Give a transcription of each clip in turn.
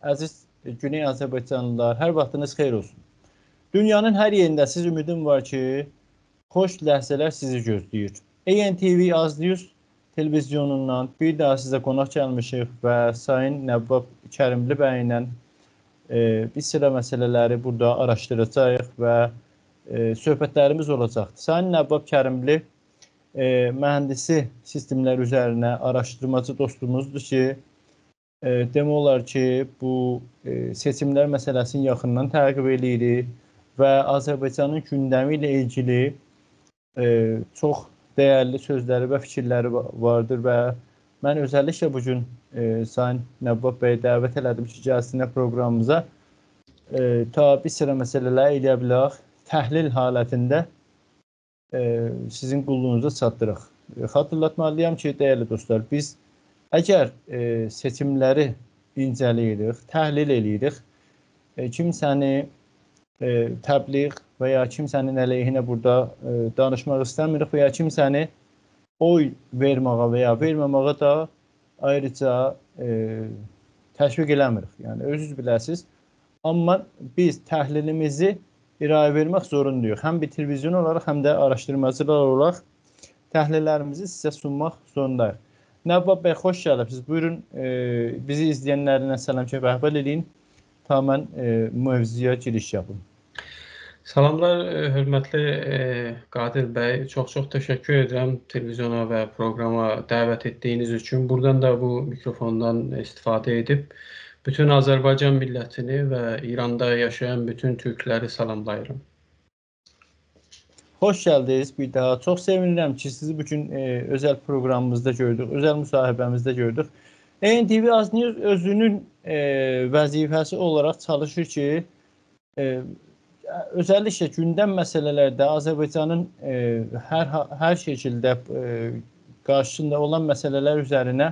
Əziz Güney Azərbaycanlılar, hər vaxtınız xeyir olsun. Dünyanın hər yerində siz ümidim var ki, xoş ləhzələr sizi gözləyir. ANTV Az News televizyonundan bir daha sizə qonaq gəlmişik və Sayın Nəvvab Kərimli bəylə bir sıra məsələləri burada araşdıracağıq və söhbətlərimiz olacaqdır. Sayın Nəvvab Kərimli mühəndisi sistemlər üzərinə araşdırmacı dostumuzdur ki, demək olar ki, bu seçimlər məsələsini yaxından təqib edirik və Azərbaycanın gündəmi ilə ilgili çox dəyərli sözləri və fikirləri vardır və mən özəlliklə bugün Sayın Nəvvab bəyi dəvət elədim ki, gəlsinlər proqramımıza ta bir sıra məsələləri eləyə bilərik, təhlil halətində sizin qulluğunuza çatdırıq. Xatırlatmalıyam ki, dəyərli dostlar, biz əgər seçimləri incələyirik, təhlil edirik, kimsəni təbliğ və ya kimsənin əleyhinə burada danışmaq istəmirik və ya kimsəni oy verməyə və ya verməməyə da ayrıca təşviq eləmirik. Yəni, özünüz biləsiniz. Amma biz təhlilimizi irəli vermək zorundayıq. Həm bir televizyon olaraq, həm də araşdırmacılar olaraq təhlillərimizi sizə sunmaq zorundayıq. Nəvvab bəy, xoş gəlibsiniz. Buyurun, bizi izləyənlərinə salam ki, rəhbər edin. Ta mən mövzuya giriş yapım. Salamlar, hörmətli Qadir bəy. Çox-çox təşəkkür edirəm televizyona və proqrama dəvət etdiyiniz üçün. Buradan da bu mikrofondan istifadə edib bütün Azərbaycan millətini və İranda yaşayan bütün türkləri salamlayıram. Xoş gəldiniz bir daha. Çox sevinirəm ki, sizi bugün özəl proqramımızda gördük, özəl müsahibəmizdə gördük. ANTV Az News özünün vəzifəsi olaraq çalışır ki, özəlliklə gündəm məsələlərdə Azərbaycanın hər şəkildə qarşısında olan məsələlər üzərinə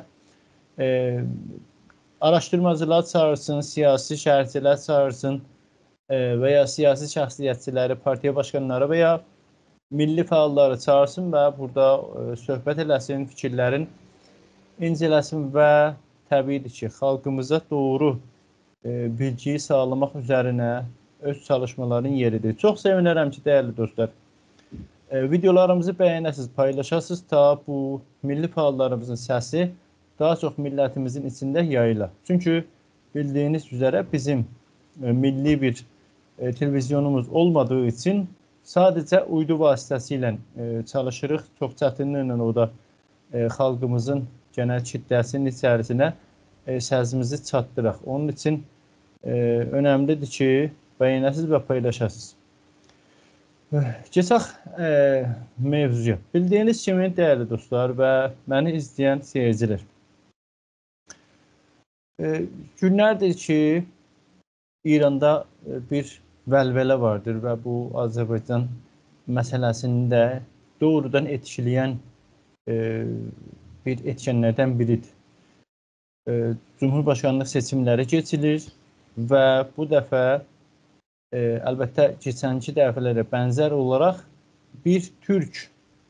araşdırmacılar çağırsın, siyasi şərhçilər çağırsın və ya siyasi şəxsiyyətçiləri, partiya başqanları və ya milli fəalları çağırsın və burada söhbət eləsin, fikirlərin incələsin və təbiidir ki, xalqımıza doğru bilgiyi sağlamaq üzərinə öz çalışmaların yeridir. Çox sevinirəm ki, dəyərli dostlar, videolarımızı bəyənəsiniz, paylaşasınız ta bu milli fəallarımızın səsi daha çox millətimizin içində yayıla. Çünki bildiyiniz üzərə bizim milli bir televizyonumuz olmadığı üçün sadəcə uydu vasitəsilə çalışırıq. Çox çətinliklə o da xalqımızın genel kitləsinin içərisinə səsimizi çatdıraq. Onun üçün önəmlidir ki, bəyənəsiniz və paylaşasınız. Keçək mövzuya. Bildiyiniz kimi, dəyərli dostlar və məni izləyən seyircilər, günlərdir ki, İranda bir vəlvələ vardır və bu Azərbaycan məsələsini də doğrudan etkiləyən bir etkenlərdən biridir. Cumhurbaşqanlıq seçimləri keçilir və bu dəfə əlbəttə keçənki dəfələrə bənzər olaraq bir türk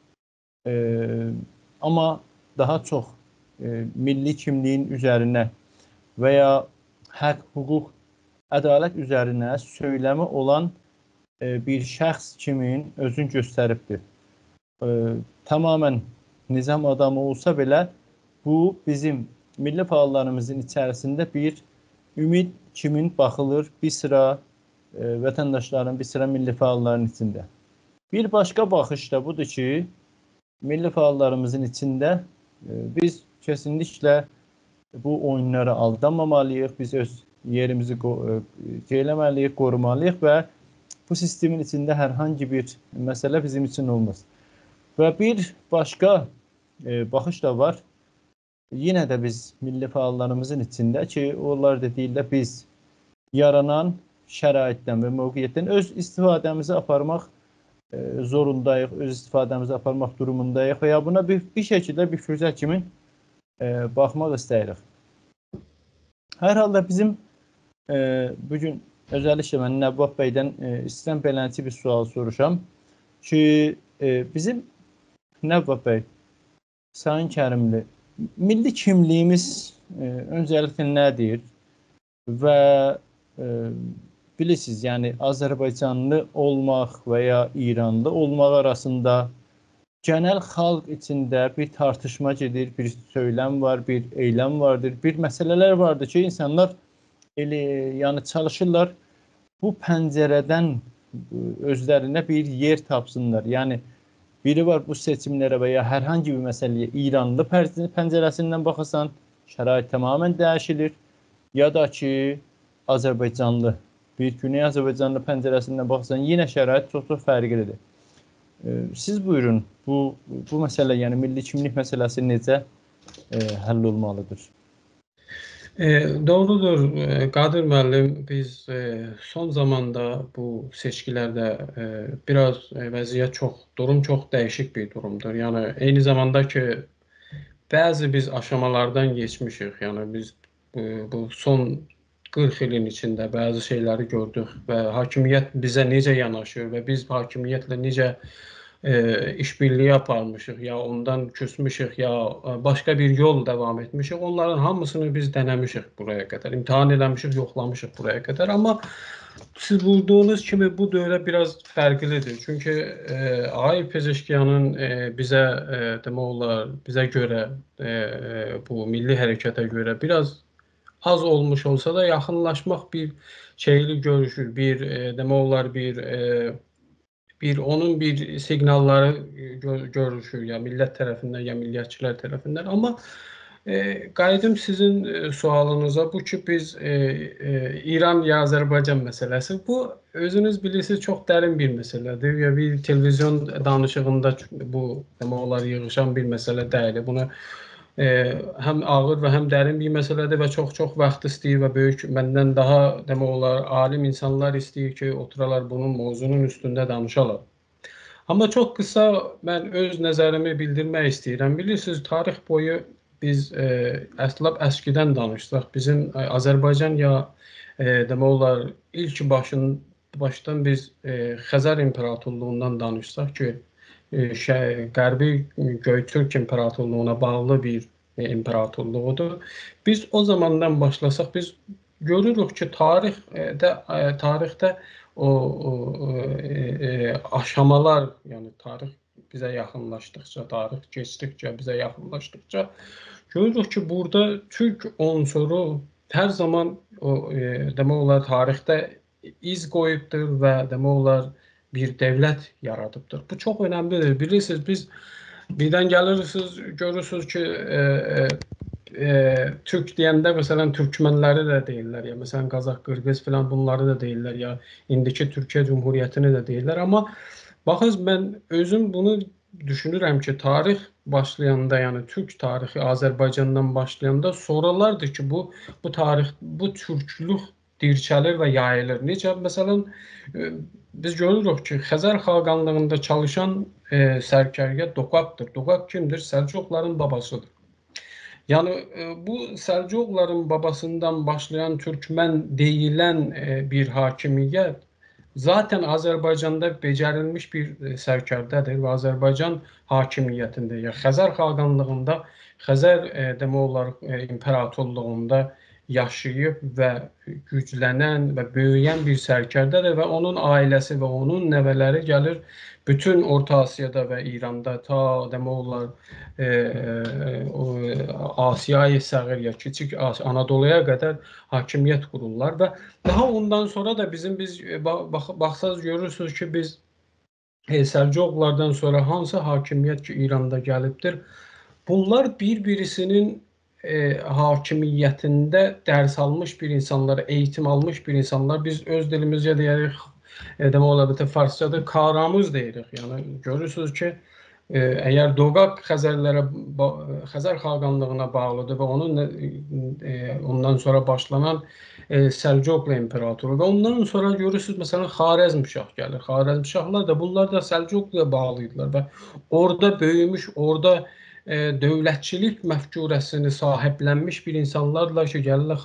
amma daha çox milli kimliyin üzərinə və ya haqq, hüquq, ədalət üzərinə söyləmi olan bir şəxs kimin özünü göstəribdir. Tamamən nizam adamı olsa belə bu bizim milli fəallarımızın içərisində bir ümid kimin baxılır bir sıra vətəndaşların, bir sıra milli fəalların içində. Bir başqa baxış da budur ki, milli fəallarımızın içində biz kesinliklə bu oyunlara aldanmamalıyıq, biz öz yerimizi eləməliyik, qorumalıyıq və bu sistemin içində hər hangi bir məsələ bizim üçün olmaz. Və bir başqa baxış da var. Yenə də biz milli fəallarımızın içində ki, onlar da deyirlər, biz yaranan şəraitdən və mövqeyyətdən öz istifadəmizi aparmaq zorundayıq, öz istifadəmizi aparmaq durumundayıq və ya buna bir şəkildə bir fürsət kimi baxmaq istəyirik. Hər halda bizim bugün özəlliklə mən Nəvvab bəydən istəyirəm beləncə bir sual soruşam ki, bizim Nəvvab bəy, Sayın Kərimli, milli kimliyimiz öncəliklə nədir? və bilirsiniz, yəni Azərbaycanlı olmaq və ya İranlı olmaq arasında genel xalq içində bir tartışma gedir, bir söyləm var, bir eyləm vardır, bir məsələlər vardır ki, insanlar yəni çalışırlar bu pəncərədən özlərinə bir yer tapsınlar. Yəni biri var bu seçimlərə və ya hər hansı bir məsələyə İranlı pəncərəsindən baxırsan, şərait tamamilə dəyişilir. Ya da ki, Azərbaycanlı, bir Güney Azərbaycanlı pəncərəsindən baxırsan, yenə şərait çox fərqlidir. Siz buyurun, bu məsələ, yəni milli kimlik məsələsi necə həll olmalıdır? Doğrudur, Qadir müəllim, biz son zamanda bu seçkilərdə biraz vəziyyət durum çox dəyişik bir durumdur. Yəni eyni zamanda ki, bəzi biz aşamalardan geçmişik. Yəni biz bu son 40 ilin içində bəzi şeyləri gördük və hakimiyyət bizə necə yanaşır və biz hakimiyyətlə necə işbirliği aparmışıq, ya ondan küsmüşük, ya başqa bir yol devam etmişik. Onların hamısını biz denemişik buraya kadar. İmtihan eləmişik, yoxlamışıq buraya kadar. Amma siz bulduğunuz kimi bu dövrə biraz fərqlidir. Çünki Ağayev Pezeşkiyanın bizə demək olar, bizə görə bu milli hərəkətə görə biraz az olmuş olsa da yaxınlaşmaq bir şeyli görüşür. Bir demək olar onun bir signalları görüşür ya millət tərəfindən ya milliyetçilər tərəfindən. Amma qayıdım sizin sualınıza, bu ki biz İran ya Azərbaycan məsələsi, bu özünüz bilirsiniz çox dərin bir məsələdir ya bir televizyon danışığında bu demək olar yığışan bir məsələ deyil. Bunu həm ağır və həm dərin bir məsələdir və çox vaxt istəyir və böyük məndən daha demək olar alim insanlar istəyir ki, oturalar bunun mövzunun üstündə danışalar. Amma çox qısa mən öz nəzərimi bildirmək istəyirəm. Bilirsiniz, tarix boyu biz əslab əskidən danışsaq, bizim Azərbaycan ya demək olar ilk başdan biz Xəzər İmparatorluğundan danışsaq ki, Qərbi Göytürk İmparatorluğuna bağlı bir imparatorluğudur. Biz o zamandan başlasaq, biz görürük ki, tarixdə o aşamalar, yəni tarix bizə yaxınlaşdıqca, tarix keçdikcə, bizə yaxınlaşdıqca görürük ki, burada Türk unsuru hər zaman demək olar tarixdə iz qoyubdur və demək olar bir devlet yaradıbdır. Bu çok önemlidir. Bilirsiniz, biz birden gelirsiniz, görürsünüz ki Türk deyəndə mesela Türkmenləri də deyirlər ya, mesela Qazaq, Qırğız falan bunları da deyirlər ya, indiki Türkiye Cumhuriyetini de deyirlər. Amma baxınız, mən özüm bunu düşünürəm ki, tarix başlayanda, yəni Türk tarixi Azərbaycandan başlayanda sonralardır ki, bu tarix, bu türklük dirçəlir və yayılır. Necə? Məsələn, biz görürük ki, Xəzər xaqanlığında çalışan sərkərdə Doqaqdır. Doqaq kimdir? Səlcuqların babasıdır. Yəni, bu Səlcuqların babasından başlayan Türkmen deyilən bir hakimiyyət zaten Azərbaycanda becərilmiş bir sərkərdədir və Azərbaycan hakimiyyətində, ya Xəzər xaqanlığında, Xəzər demək olar imperatorluğunda yaşayıb və güclənən və böyüyən bir sərkərdədir və onun ailəsi və onun nəvələri gəlir bütün Orta Asiyada və İranda ta demək olar Asiyayı Səğir ya Kiçik Anadoluya qədər hakimiyyət qururlar və daha ondan sonra da biz baxsaz görürsünüz ki, biz Səlcuqlardan sonra hansı hakimiyyət ki İranda gəlibdir, bunlar bir-birisinin hakimiyyətində dərs almış bir insanlar, eğitim almış bir insanlar, biz öz dilimizcə deyirik, demək olar farsçada karamız deyirik. Yəni görürsünüz ki, əgər Doqaq Xəzər xaqanlığına bağlıdır və ondan sonra başlanan Səlcuqlu imperatoru və ondan sonra görürsünüz, məsələn, Xarəzmşah gəlir. Xarəzmşahlar da bunlar da Səlcuqluya bağlıydılar və orada böyümüş, orada dövlətçilik məfkurəsini sahiblənmiş bir insanlarla ki, gəlirlər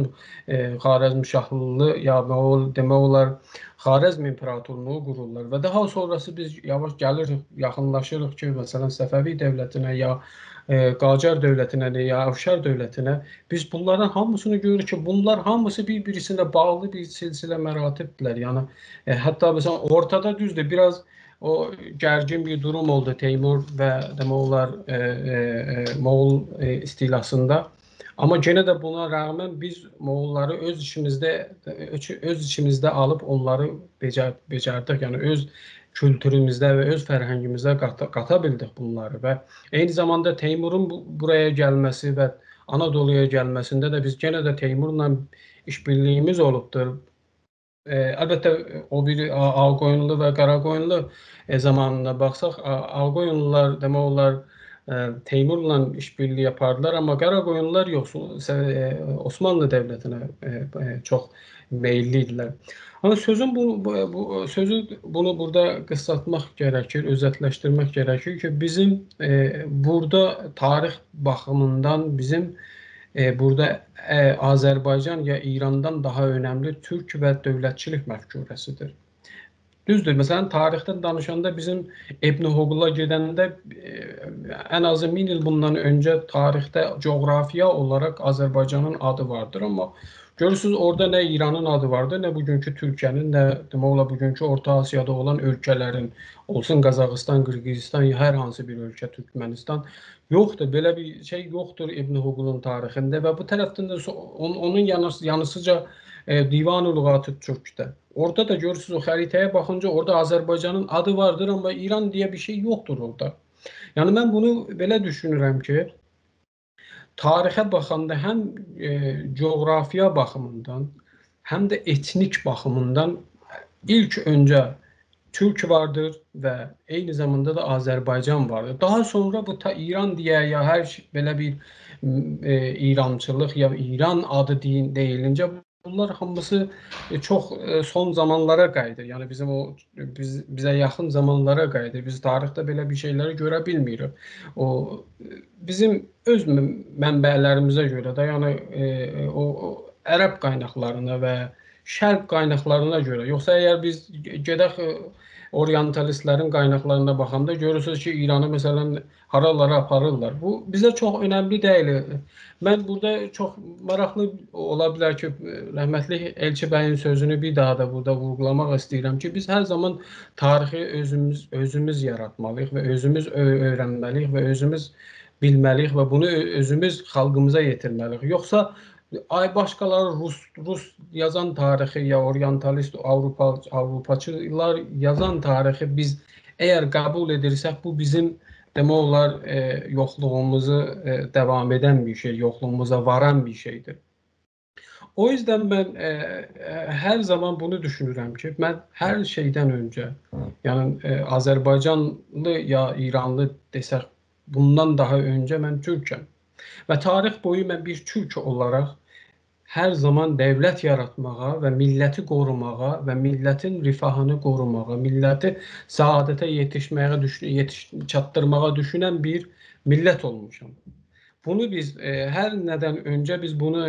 Xarəzmşahlığı ya demək olar Xarəzm imperatorluğu qururlar və daha sonrası biz yavaş gəlirik, yaxınlaşırıq ki, məsələn Səfəvi dövlətinə ya Qacar dövlətinə ya Əfşar dövlətinə biz bunların hamısını görürük ki, bunlar hamısı bir-birisinə bağlı bir silsilə məratibdirlər. Yəni hətta məsələn ortada düzdür, biraz o gərgin bir durum oldu Teymur və demək olar Moğol istilasında. Amma yenə də buna rəğmən biz Moğolları öz içimizdə alıb onları becərdik. Yəni öz kültürümüzdə və öz fərhəngimizdə qata bildik bunları və eyni zamanda Teymurun buraya gəlməsi və Anadoluya gəlməsində də biz yenə də Teymurla işbirliyimiz olubdur. Əlbəttə o bir Ağqoyunlu və Qaraqoyunlu zamanına baxsaq, Ağqoyunlular demək olar Teymurla işbirliyi yapardılar, amma Qaraqoyunlular yox, Osmanlı dövlətinə çox meyilli idilər. Amma sözü bunu burada qısaltmaq gərəkir, özətləşdirmək gərəkir ki, bizim burada tarix baxımından bizim burada Azərbaycan ya İrandan daha önəmli türk və dövlətçilik məfkurəsidir. Düzdür, məsələn, tarixdən danışanda bizim İbn Hoqula gedəndə ən azı 1000 il bundan öncə tarixdə coğrafiya olaraq Azərbaycanın adı vardır, amma görürsünüz orada nə İranın adı vardır, nə bugünkü Türkiyənin, nə demək olar bugünkü Orta Asiyada olan ölkələrin, olsun Qazaxıstan, Qırğızistan, hər hansı bir ölkə, Türkmənistan yoxdur. Belə bir şey yoxdur İbn Hoqulun tarixində və bu tərəfdən də onun yanısıca Divan-ı Lüğat-ı Türk'də. Orada da görürsünüz o xəritəyə baxınca orada Azərbaycanın adı vardır, amma İran deyə bir şey yoxdur orada. Yəni mən bunu belə düşünürəm ki, tarixə baxanda həm coğrafiya baxımından, həm də etnik baxımından ilk öncə Türk vardır və eyni zamanda da Azərbaycan vardır. Daha sonra bu İran deyə ya hər belə bir İrançılıq ya İran adı deyilince bunlar hamısı çox son zamanlara qayıdır. Yəni bizə yaxın zamanlara qayıdır. Biz tarixdə belə bir şeyləri görə bilmirik. O bizim öz mənbələrimizə görə də, yəni o ərəb qaynaqlarına və şərq qaynaqlarına görə. Yoxsa əgər biz gedək oryantalistlərin qaynaqlarına baxanda görürsünüz ki, İranı məsələn haralara aparırlar. Bu bizə çox önəmli deyil. Mən burada çox maraqlı ola bilər ki, rəhmətli Elçi bəyin sözünü bir daha da burada vurğulamaq istəyirəm ki, biz hər zaman tarixi özümüz yaratmalıyıq və özümüz öyrənməliyik və özümüz bilməliyik və bunu özümüz xalqımıza yetirməliyik. Yoxsa başqaları Rus yazan tarixi ya oryantalist Avropaçılar yazan tarixi biz əgər qəbul edirsək, bu bizim demək olar yoxluğumuzu davam edən bir şey, yoxluğumuza varan bir şeydir. O yüzden mən hər zaman bunu düşünürəm ki, mən hər şeydən öncə, yəni Azərbaycanlı ya İranlı desək, bundan daha öncə mən Türkəm. Və tarix boyu mən bir Türk olaraq hər zaman dövlət yaratmağa və milləti qorumağa və millətin rifahını qorumağa, milləti saadətə çatdırmağa düşünən bir millət olmuşam. Bunu biz hər nədən öncə biz bunu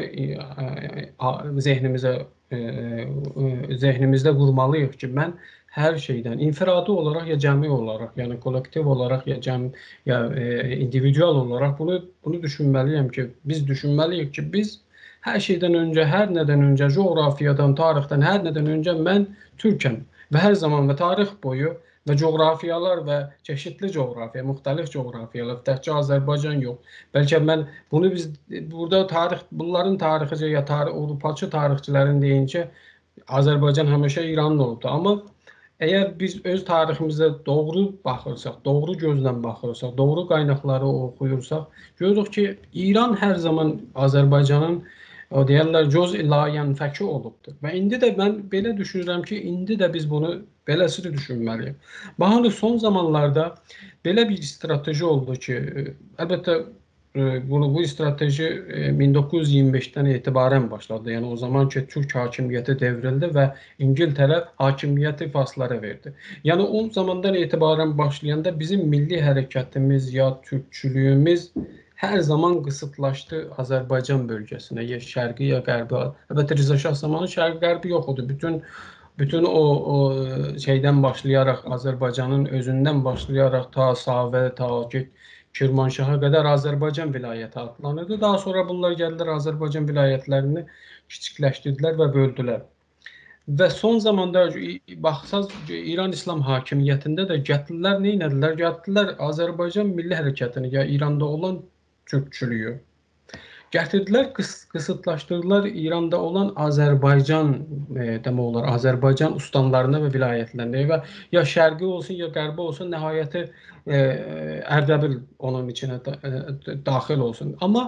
zehnimizdə qurmalıyıq ki, mən hər şeydən infiradi olaraq ya cəmi olaraq, yəni kollektiv olaraq ya individual olaraq bunu düşünməliyəm ki, biz düşünməliyik ki, biz hər şeydən öncə, hər nədən öncə coğrafiyadan, tarixdən hər nədən öncə mən Türkəm və hər zaman və tarix boyu və coğrafiyalar və çeşitli coğrafiya, müxtəlif coğrafiyalar, təkcə Azərbaycan yox. Bəlkə mən bunu biz burada bunların tarixicə ya Avropaçı tarixçilərin deyincə Azərbaycan həmişə İranın olubdu. Amma əgər biz öz tariximizə doğru baxırsaq, doğru gözlə baxırsaq, doğru qaynaqları oxuyursaq, görürük ki, İran hər zaman Azərbaycanın o deyərlər cüz-i layənfəki olubdur. Və indi də mən belə düşünürəm ki, indi də biz bunu beləsini düşünməliyik. Baxın, son zamanlarda belə bir strateji oldu ki, əlbəttə bu strateji 1925'ten etibarən başladı. Yəni o zamanki Türk hakimiyyəti devrildi və İngiltərə hakimiyyəti fasllara verdi. Yəni o zamandan etibarən başlayanda bizim milli hərəkətimiz ya türkçülüyümüz hər zaman qısıtlaşdı Azərbaycan bölgəsinə, ya şərqi ya qərbi. Əlbəttə Rza Şah zamanı şərqi qərbi yox idi. Bütün o şeydən başlayaraq Azərbaycanın özündən başlayaraq ta Savə, ta Kirmanşaha qədər Azərbaycan vilayəti adlanırdı. Daha sonra bunlar gəldilər Azərbaycan vilayətlərini kiçikləşdirdilər və böldülər. Və son zamanda baxsaz İran İslam hakimiyyətində də gətirdilər, nə etdilər? Gətirdilər Azərbaycan milli hərəkətini, ya İranda olan türkçülüyü gətirdilər, qısıtlaşdırdılar İranda olan Azərbaycan demək olar, Azərbaycan ustanlarına və vilayətlərinə və ya şərqi olsun, ya qərbi olsun, nəhayəti Ərdəbil onun içinə daxil olsun. Amma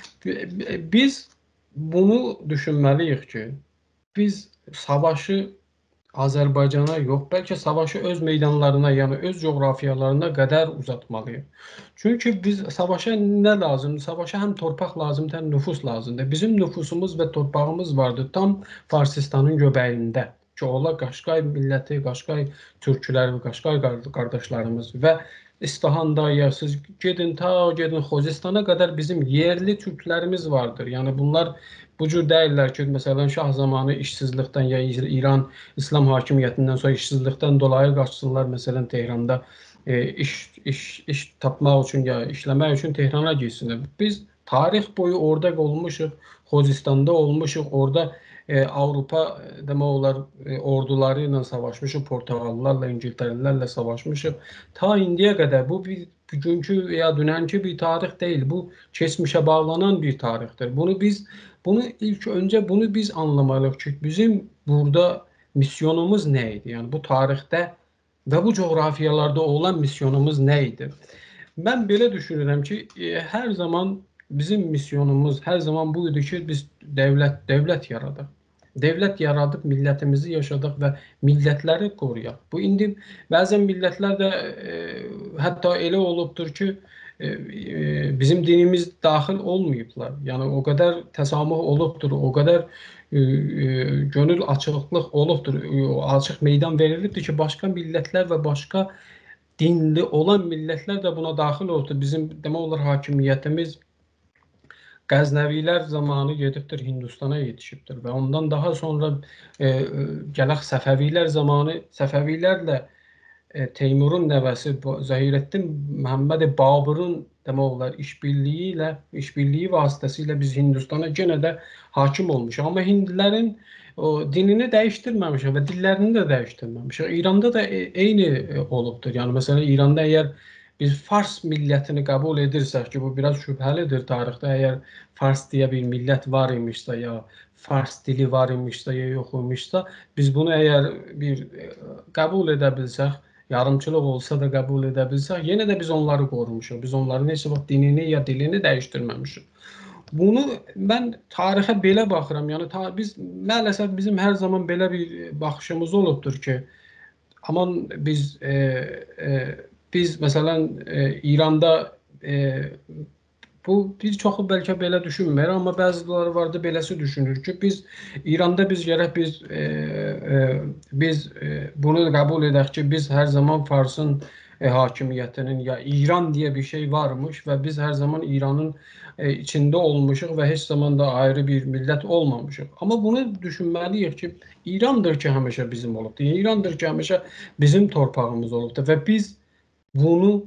biz bunu düşünməliyik ki, biz savaşı Azərbaycana yox, bəlkə savaşı öz meydanlarına, yəni öz coğrafiyalarına qədər uzatmalıyıq. Çünki biz savaşa nə lazımdır? Savaşa həm torpaq lazımdır, həm nüfus lazımdır. Bizim nüfusumuz və torpağımız vardı tam Farsistanın göbəyində ki, ola Qaşqay milləti, Qaşqay türkləri və Qaşqay qardaşlarımız və İstihanda ya siz gedin Xuzistana qədər bizim yerli türklərimiz vardır. Yəni bunlar bu cür deyirlər ki, məsələn Şah zamanı işsizlikdən ya İran İslam hakimiyyətindən sonra işsizlikdən dolayı qaçsınlar, məsələn Tehranda iş tapmaq üçün ya işləmək üçün Tehrana getsinlər. Biz tarix boyu orada olmuşuq, Xuzistanda olmuşuq, orada Avropa demək olar orduları ilə savaşmışıq, Portuğallılarla, İngiltərlilərlə savaşmışıq. Ta indiyə qədər bu bugünkü ya dünənki bir tarix deyil, bu keçmişə bağlanan bir tarixdir. Bunu ilk öncə biz anlamalıyıq ki, bizim burada misyonumuz nə idi? Yəni bu tarixdə və bu coğrafiyalarda olan misyonumuz nə idi? Mən belə düşünürəm ki, hər zaman bizim misyonumuz hər zaman bu idi ki, biz dövlət yaradaq. Devlet yaradıb millətimizi yaşadıq və millətləri qoruyaq. Bu indi bəzən millətlər də hətta elə olubdur ki, bizim dinimiz daxil olmayıblar. Yəni o qədər təsamuh olubdur, o qədər gönül açıqlıq olubdur, açıq meydan verilibdir ki, başqa millətlər və başqa dinli olan millətlər də buna daxil olubdur. Bizim demək olar hakimiyyətimiz Qəznəvilər zamanı gedibdir Hindistana yetişibdir və ondan daha sonra gələk Səfəvilər zamanı Səfəvilərlə Teymurun nəvəsi Zəhirəddin Məhəmməd Babırın demək olar işbirliyi vasitəsilə biz Hindistana yenə də hakim olmuşuq. Amma hindilərin dinini dəyişdirməmişik və dillərini də dəyişdirməmişik. İranda da eyni olubdur. Yəni məsələn İranda əgər biz Fars millətini qəbul edirsək ki, bu biraz şübhəlidir tarixdə. Əgər Fars deyə bir millət var imişsə, ya Fars dili var imişsə, ya yox imişsə, biz bunu əgər bir qəbul edə bilsək, yarımçılıq olsa da qəbul edə bilsək, yenə də biz onları qorumuşuq. Biz onların heç vaxt dinini ya dilini dəyişdirməmişik. Bunu mən tarixə belə baxıram. Yəni maalesef bizim hər zaman belə bir baxışımız olubdur ki, aman biz məsələn İranda bu bir çoxu bəlkə belə düşünmür, amma bəziləri vardı beləsi düşünür ki, biz İranda gərək biz bunu qəbul edək ki, biz hər zaman Farsın hakimiyyətinin ya İran deyə bir şey varmış və biz hər zaman İranın içində olmuşuq və heç zaman da ayrı bir millət olmamışıq. Amma bunu düşünməliyik ki, İrandır ki, həmişə bizim olubdur. İrandır ki, həmişə bizim torpağımız olubdur və biz bunu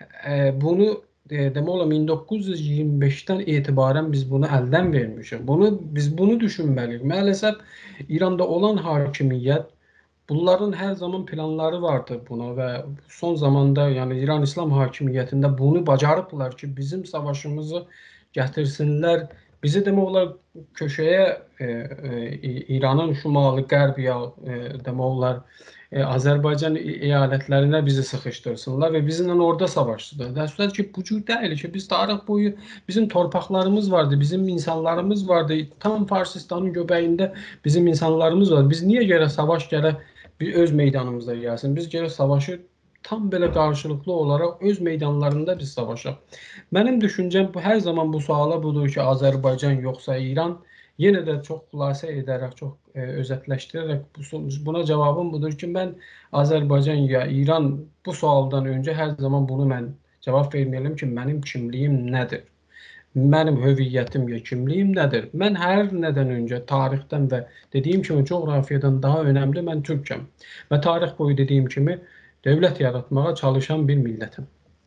demək olar 1925-dən etibarən biz bunu əldən vermişik. Biz bunu düşünməliyik. Maalesef İranda olan hakimiyyət bunların hər zaman planları vardı buna və son zamanda yəni İran İslam hakimiyyətində bunu bacarıblar ki, bizim savaşımızı gətirsinlər. Bizi demək olar köşəyə İranın şimalı, qərb ya demək olar Azərbaycan əyalətlərinə bizi sıxışdırsınlar və bizimlə orada savaşdılar. Dəstək ki, bu cür deyil ki, biz tarix boyu bizim torpaqlarımız vardı, bizim insanlarımız vardı. Tam Farsistanın göbəyində bizim insanlarımız var. Biz niyə gərək savaş gərək öz meydanımızda gəlsin? Biz gərək savaşı tam belə qarşılıqlı olaraq öz meydanlarında biz savaşaq. Mənim düşüncəm bu, hər zaman bu suala budur ki, Azərbaycan yoxsa İran? Yenə də çox xülasə edərək, çox özətləşdirərək buna cavabım budur ki, mən Azərbaycan ya İran bu sualdan öncə hər zaman bunu mən cavab verməliyəm ki, mənim kimliyim nədir? Mənim hüviyyətim ya kimliyim nədir? Mən hər nədən öncə tarixdən və dediyim kimi coğrafiyadan daha önəmli mən Türkəm. Və tarix boyu dediyim kimi dövlət yaratmağa çalışan bir millətəm.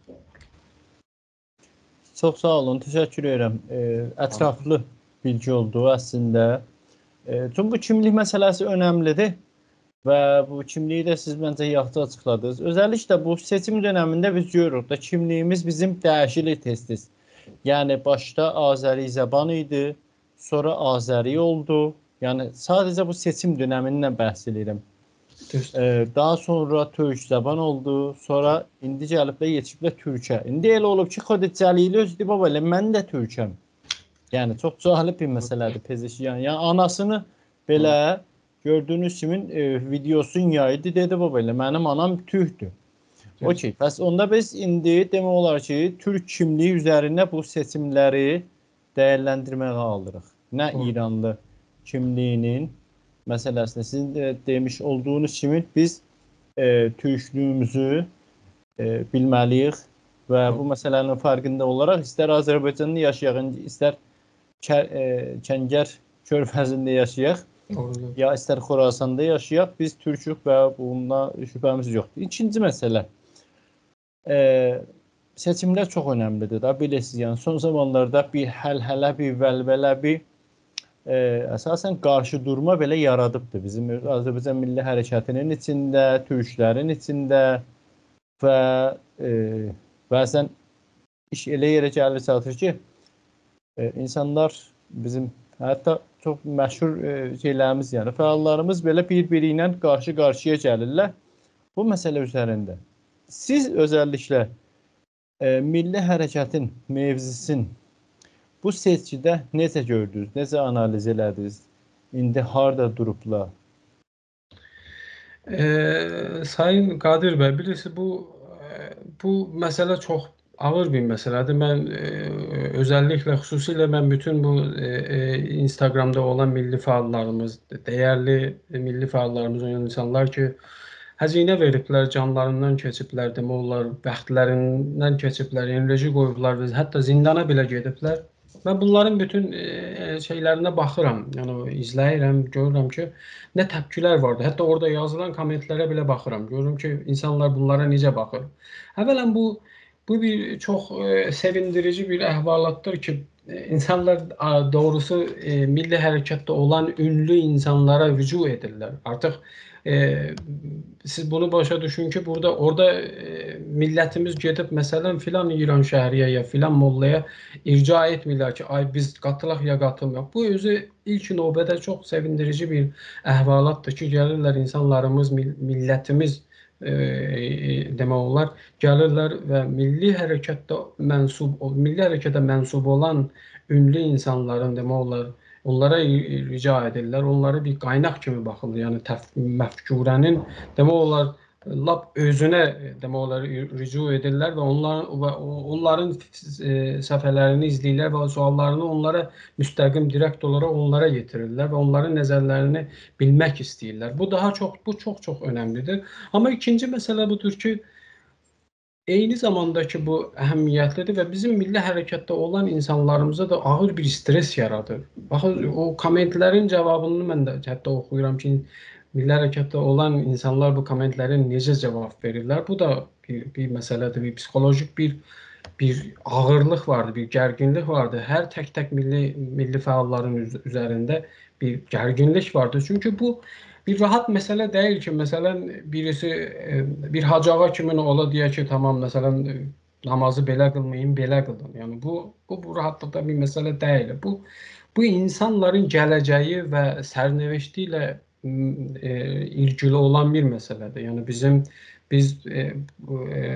Çox sağ olun, təşəkkür edirəm. Ətraflı bilgi oldu əslində. Çünki bu kimlik məsələsi önəmlidir və bu kimliyi də siz məncə yaxşı açıqladınız. Özəlliklə bu seçim dönəmində biz görürük da kimliyimiz bizim dəyişilir tez-tez. Yəni başda Azəri zəban idi, sonra Azəri oldu. Yəni sadəcə bu seçim dönəmindən bəhs edirəm. Daha sonra Türk zəban oldu, sonra indi gəliblər yetişiblər Türkə. İndi elə olub ki, Xodit Cəlili özü deyib, "Baba, mən də Türkəm." Yəni çox cahil bir məsələdir Pezeşiyan. Yəni anasını belə gördüyünüz kimi videosun yaydı, dedi, "Baba, mənim anam Türkdür." Okey. Bəs onda biz indi demək olar ki, Türk kimliyi üzərində bu seçimləri dəyərləndirməyə alırıq. Nə İranlı kimliyinin məsələsində sizin də demiş olduğunuz kimi biz türklüyümüzü bilməliyik və bu məsələnin fərqində olaraq istər Azərbaycanda yaşayaq, istər Kəngər körfəzində yaşayaq, ya istər Xorasanda yaşayaq, biz türkük və bununla şübhəmiz yoxdur. İkinci məsələ, seçimlər çox önəmlidir da, bilirsiniz, yəni son zamanlarda bir həl-hələ, bir vəlvələ, bir əsasən qarşı durma belə yaradıbdır bizim Azərbaycan Milli Hərəkatının içində, türklərin içində və bəzən iş elə yerə gəlir çatır ki, insanlar bizim hətta çox məşhur şeylərimiz, yəni fəallarımız belə bir-biri ilə qarşı-qarşıya gəlirlər bu məsələ üzərində. Siz özəlliklə Milli Hərəkatın mövzusun bu seçkidə necə gördünüz, necə analiz elədiniz? İndi harda durublar? Sayın Qadir bəy, bilirsiniz, bu məsələ çox ağır bir məsələdir. Mən özəlliklə, xüsusilə mən bütün bu Instagramda olan milli fəallarımız, dəyərli milli fəallarımız, o insanlar ki, həzinə veriblər, canlarından keçiblər, demək olar, bəxtlərindən keçiblər, enerji qoyublar, hətta zindana belə gediblər. Mən bunların bütün şeylərinə baxıram, yəni izləyirəm, görürəm ki, nə təpkilər vardı. Hətta orada yazılan kommentlərə belə baxıram, görürüm ki, insanlar bunlara necə baxır. Əvvələn bu bir çox sevindirici bir əhvalatdır ki, insanlar doğrusu milli hərəkətdə olan ünlü insanlara rücu edirlər. Artıq siz bunu başa düşün ki, orada millətimiz gedib məsələn filan İran şəhriyə ya filan mollaya irca etmirlər ki, ay biz qatılaq ya qatılmayaq. Bu özü ilk növbədə çox sevindirici bir əhvalatdır ki, gəlirlər insanlarımız, millətimiz demək olar, gəlirlər və milli hərəkətə mənsub olan ünlü insanların demək olar, onlara rica edirlər, onları bir qaynaq kimi baxırlar. Yəni məfkurənin demək olar lap özünə demək olar rücu edirlər və onların səhifələrini izləyirlər və suallarını onlara müstəqim direkt olaraq onlara yetirirlər və onların nəzərlərini bilmək istəyirlər. Bu çox önəmlidir. Amma ikinci məsələ budur ki, eyni zamanda ki, bu əhəmiyyətlidir və bizim milli hərəkətdə olan insanlarımıza da ağır bir stres yaradır. Baxın, o kommentlərin cavabını mən də hətta oxuyuram ki, milli hərəkətdə olan insanlar bu kommentlərin necə cavab verirlər. Bu da bir məsələdir, bir psixolojik bir ağırlıq vardır, bir gərginlik vardır. Hər tək milli fəalların üzərində bir gərginlik vardır. Çünki bu bir rahat məsələ deyil ki, məsələn, birisi bir hacı ağa kimi ola deyək ki, tamam, məsələn, namazı belə qılmayın, belə qılın. Yəni bu rahatlıqda bir məsələ deyil. Bu insanların gələcəyi və sərnövişti ilə ilgili olan bir məsələdir. Yəni biz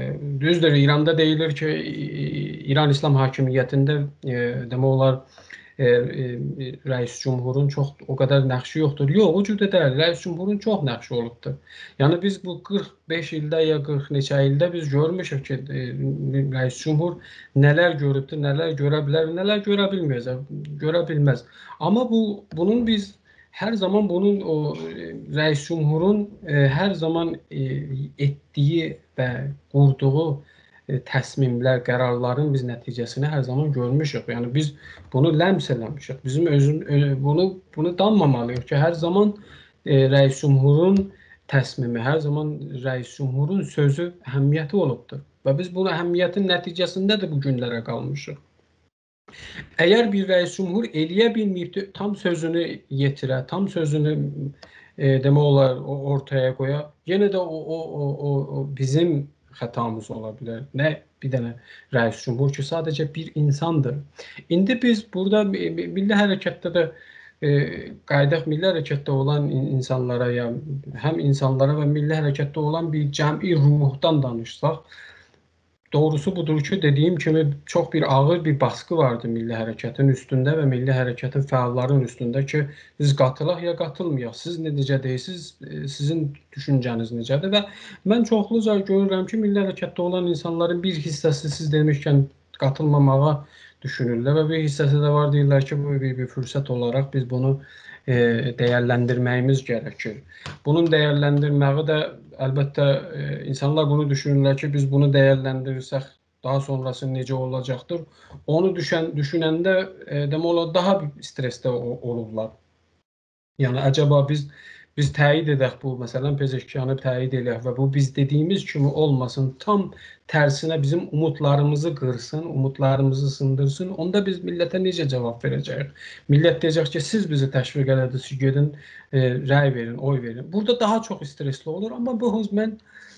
düzdür, İranda deyilir ki, İran İslam hakimiyyətində demək olar Rəis Cümhurun çox o qədər nəqşi yoxdur. Yox, o cür də deyil. Rəis Cümhurun çox nəqşi olubdur. Yəni biz bu 45 ildə ya 40 neçə ildə biz görmüşük ki, Rəis Cümhur nələr görübdür, nələr görə bilər, nələr görə bilməz, görə bilməz. Amma bunun biz hər zaman bunun Rəis Cümhurun hər zaman etdiyi və qurduğu təsmimlər, qərarların biz nəticəsini hər zaman görmüşük. Yəni biz bunu ləms eləmişik. Bizim bunu danmamalıyıq ki, hər zaman Rəis Cümhurun təsmimi, hər zaman Rəis Cümhurun sözü əhəmiyyəti olubdur. Və biz bu əhəmmiyyətin nəticəsində də bu günlərə qalmışıq. Əgər bir Rəis Cümhur eləyə bilməyib, tam sözünü yetirə, tam sözünü demək olar ortaya qoya, yenə də o bizim xətamız ola bilər. Nə bir dənə Rəis Cümhur ki, sadəcə bir insandır. İndi biz burada milli hərəkətdə də qayıdaq milli hərəkətdə olan insanlara, ya həm insanlara və milli hərəkətdə olan bir cəmi ruhdan danışsaq, doğrusu budur ki, dediyim kimi çox bir ağır bir baskı vardı milli hərəkətin üstündə və milli hərəkətin fəalların üstündə ki, biz qatılaq ya qatılmayaq. Siz necə deyirsiniz, sizin düşüncəniz necədir? Və mən çoxluca görürəm ki, milli hərəkətdə olan insanların bir hissəsi siz demişkən qatılmamağa düşünürlər və bir hissəsi də var, deyirlər ki, bu bir fürsət olaraq biz bunu dəyərləndirməyimiz gərəkir. Bunun dəyərləndirməyi də əlbəttə insanlar bunu düşünürlər ki, biz bunu dəyərləndirirsək daha sonrası necə olacaqdır. Onu düşünəndə demək olar daha bir stressdə olurlar. Yəni acaba biz təyid edək bu, məsələn, Pezeşkiyanı təyid edək və bu biz dediyimiz kimi olmasın, tam tərsinə bizim umudlarımızı qırsın, umudlarımızı sındırsın. Onda biz millətə necə cavab verəcəyik? Millət deyəcək ki, siz bizi təşviq elədiniz, gedin, rəy verin, oy verin. Burada daha çox stresli olur, amma mən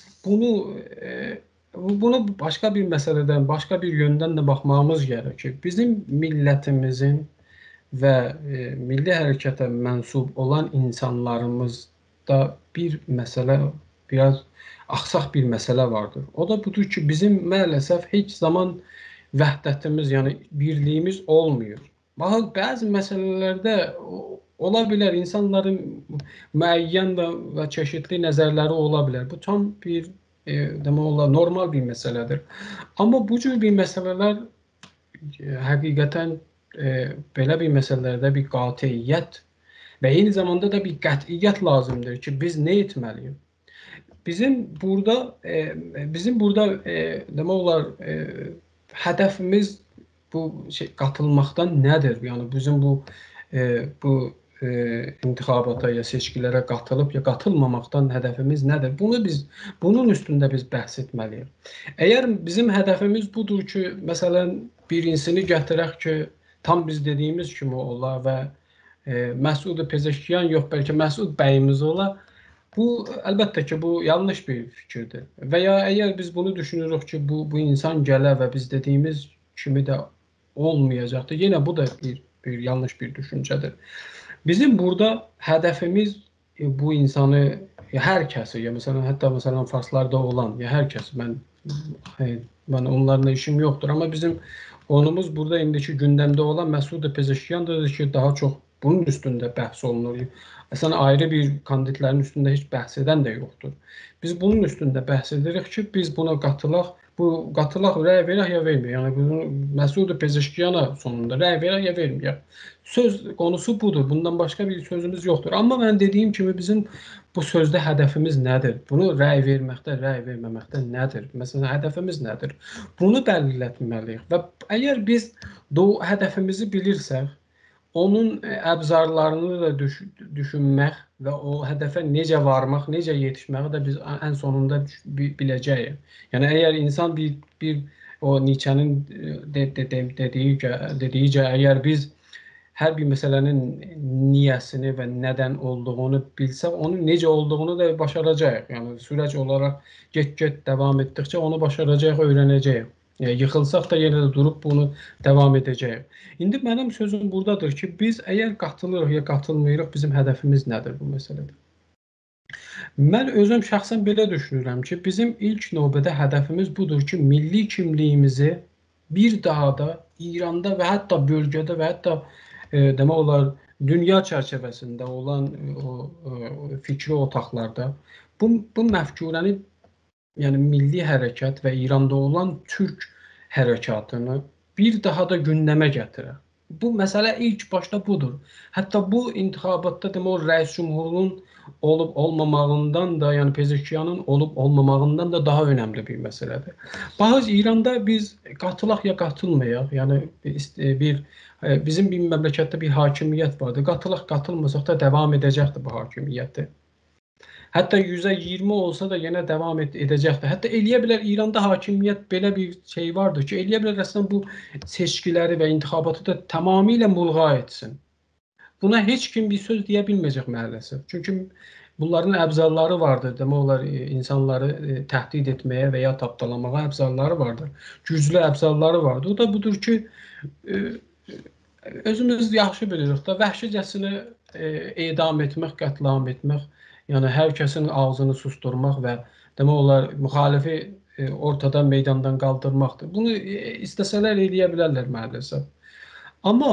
bunu başqa bir məsələdən, başqa bir yöndən də baxmağımız gərəkir. Bizim millətimizin və milli hərəkətə mənsub olan insanlarımızda bir məsələ, biraz axsaq bir məsələ vardır. O da budur ki, bizim maalesef heç zaman vəhdətimiz, yəni birliyimiz olmuyor. Bəzi məsələlərdə ola bilər, insanların müəyyən və çeşitli nəzərləri ola bilər. Bu tam bir demək olar normal bir məsələdir. Amma bu cür bir məsələlər həqiqətən belə bir məsələlərdə bir qatiyyət və eyni zamanda da bir qətiyyət lazımdır ki, biz nə etməliyik? Bizim burada demək olar hədəfimiz bu qatılmaqdan nədir? Yəni bizim bu intixabata ya seçkilərə qatılıb ya qatılmamaqdan hədəfimiz nədir? Bunun üstündə biz bəhs etməliyik. Əgər bizim hədəfimiz budur ki, məsələn, birincisini gətirək ki, tam biz dediyimiz kimi ola və Məsud Pezeşkiyan yox, bəlkə Məsud bəyimiz ola, bu əlbəttə ki, bu yanlış bir fikirdir. Və ya əgər biz bunu düşünürük ki, bu insan gələ və biz dediyimiz kimi də olmayacaqdır, yenə bu da bir yanlış bir düşüncədir. Bizim burada hədəfimiz bu insanı, hər kəsi, ya məsələn, hətta məsələn farslarda olan, ya hər kəsi, mən onlarla işim yoxdur, amma bizim onumuz burada indiki gündəmdə olan Məsud Pezeşkiyandır ki, daha çox bunun üstündə bəhs olunur. Məsələn, ayrı bir kandidlərin üstündə heç bəhs edən də yoxdur. Biz bunun üstündə bəhs edirik ki, biz buna qatılaq, rəy verək ya verməyək. Yəni, Məsud Pezeşkiyana sonunda rəy verək ya verməyək. Söz konusu budur, bundan başqa bir sözümüz yoxdur. Amma mən dediyim kimi bizim bu sözdə hədəfimiz nədir? Bunu rəy verməkdə, rəy verməməkdə nədir? Məsələn, hədəfimiz nədir? Bunu bəlirlətməliyik və əgər biz hədəfimizi bilirsək, onun əbzarlarını da düşünmək və o hədəfə necə varmaq, necə yetişməyi də biz ən sonunda biləcəyik. Yəni, əgər insan o Nietzsche'nin dediyicə, əgər biz hər bir məsələnin niyəsini və nədən olduğunu bilsək, onun necə olduğunu da başaracağıq. Yəni, sürəc olaraq get davam etdikcə onu başaracağıq, öyrənəcəyik. Yıxılsaq da yenə də durub bunu davam edəcəyik. İndi mənim sözüm buradadır ki, biz əgər qatılırıq ya qatılmırıq, bizim hədəfimiz nədir bu məsələdə? Mən özüm şəxsən belə düşünürəm ki, bizim ilk növbədə hədəfimiz budur ki, milli kimliyimizi bir daha da İranda və hətta bölgədə və hətta demək olar dünya çərçivəsində olan o fikri otaqlarda bu məfkurəni, yəni milli hərəkat və İranda olan türk hərəkatını bir daha da gündəmə gətirər. Bu məsələ ilk başda budur. Hətta bu intixabatda demək olar rəis cümhurunun olub olmamağından da, yəni Pezeşkiyanın olub olmamağından da daha önəmli bir məsələdir. Bazı İranda biz qatılaq ya qatılmayaq, yəni bizim bir məmləkətdə bir hakimiyyət vardır. Qatılaq qatılmasaq da davam edəcəkdir bu hakimiyyəti. Hətta 100-20 olsa da yenə davam edəcəkdir. Hətta eləyə bilər İranda hakimiyyət belə bir şey vardır ki, eləyə bilər əslən bu seçkiləri və intixabatı da tamamilə mulğa etsin. Buna heç kim bir söz deyə bilməyəcək məhəlləsi. Çünki bunların əbzalları vardır. Demək olar insanları təhdid etməyə və ya tapdalamağa əbzalları vardır. Güclü əbzalları vardır. O da budur ki, özümüz yaxşı bilirik da vəhşicəsinə edam etmək, qətlam etmək, yəni hər kəsin ağzını susturmaq və demək olar müxalifi ortadan meydandan qaldırmaqdır. Bunu istəsələr eləyə bilərlər məhəlləsə. Amma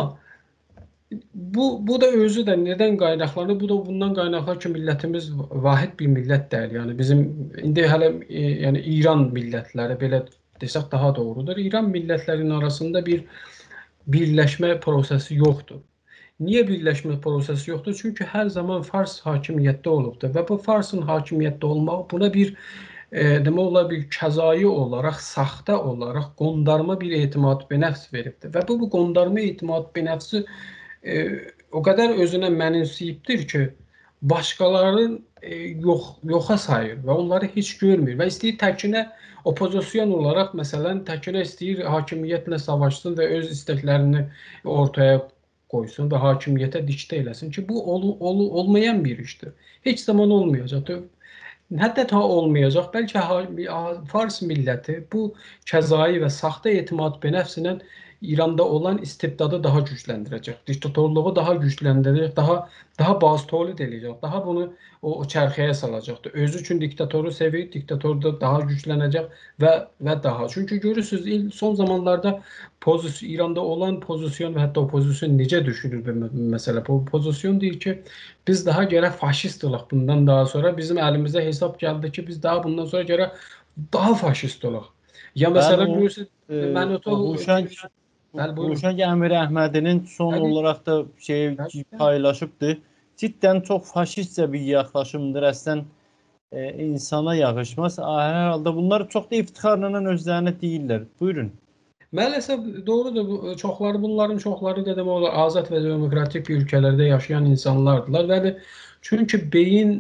bu da özü də nədən qaynaqlanır? Bu da bundan qaynaqlanır ki, millətimiz vahid bir millət deyil. Yəni bizim indi hələ yəni İran millətləri belə desək daha doğrudur. İran millətlərinin arasında bir birləşmə prosesi yoxdur. Niyə birləşmə prosesi yoxdur? Çünki hər zaman Fars hakimiyyətdə olubdur və bu Farsın hakimiyyətdə olmağı buna bir demək olar bir kəzai olaraq, saxta olaraq qondarma bir etimad benəfs veribdir. Və bu qondarma etimad benəfsi o qədər özünə mənimsəyibdir ki, başqalarının yoxa sayır və onları heç görmür və istəyir təkinə opozisyon olaraq, məsələn, təkinə istəyir hakimiyyətlə savaşsın və öz istəklərini ortaya qoysun və hakimiyyətə diktə eləsin ki, bu olmayan bir işdir. Heç zaman olmayacaq. Hətta olmayacaq. Bəlkə Fars milləti bu kəzai və saxta etimad benəfsinə İranda olan istibdadı daha gücləndirəcək, diktatorluğu daha gücləndirəcək, daha baztolid eləyəcək, daha bunu o çərxəyə salacaqdır. Özü üçün diktatoru sevir, diktator da daha güclənəcək və daha. Çünki görürsünüz, son zamanlarda İranda olan pozisyon və hətta opozisyon necə düşünür bir məsələ. Bu pozisyon deyir ki, biz daha gərək faşist olaq bundan daha sonra. Bizim əlimizə hesab gəldi ki, biz daha bundan sonra gərək daha faşist olaq. Ya məsələn, görürsünüz, Uşaq Əmir Əhmədinin son olaraq da paylaşıbdır. Cidden çok faşistçe bir yaklaşımdır. Əslən insana yakışmaz. Hər halda bunlar çox da iftiharla özlərini deyirlər. Buyurun. Maalesef doğrudur. Bunların çoxları da demək olar azad və demokratik ölkələrdə yaşayan insanlardılar və çünki beyin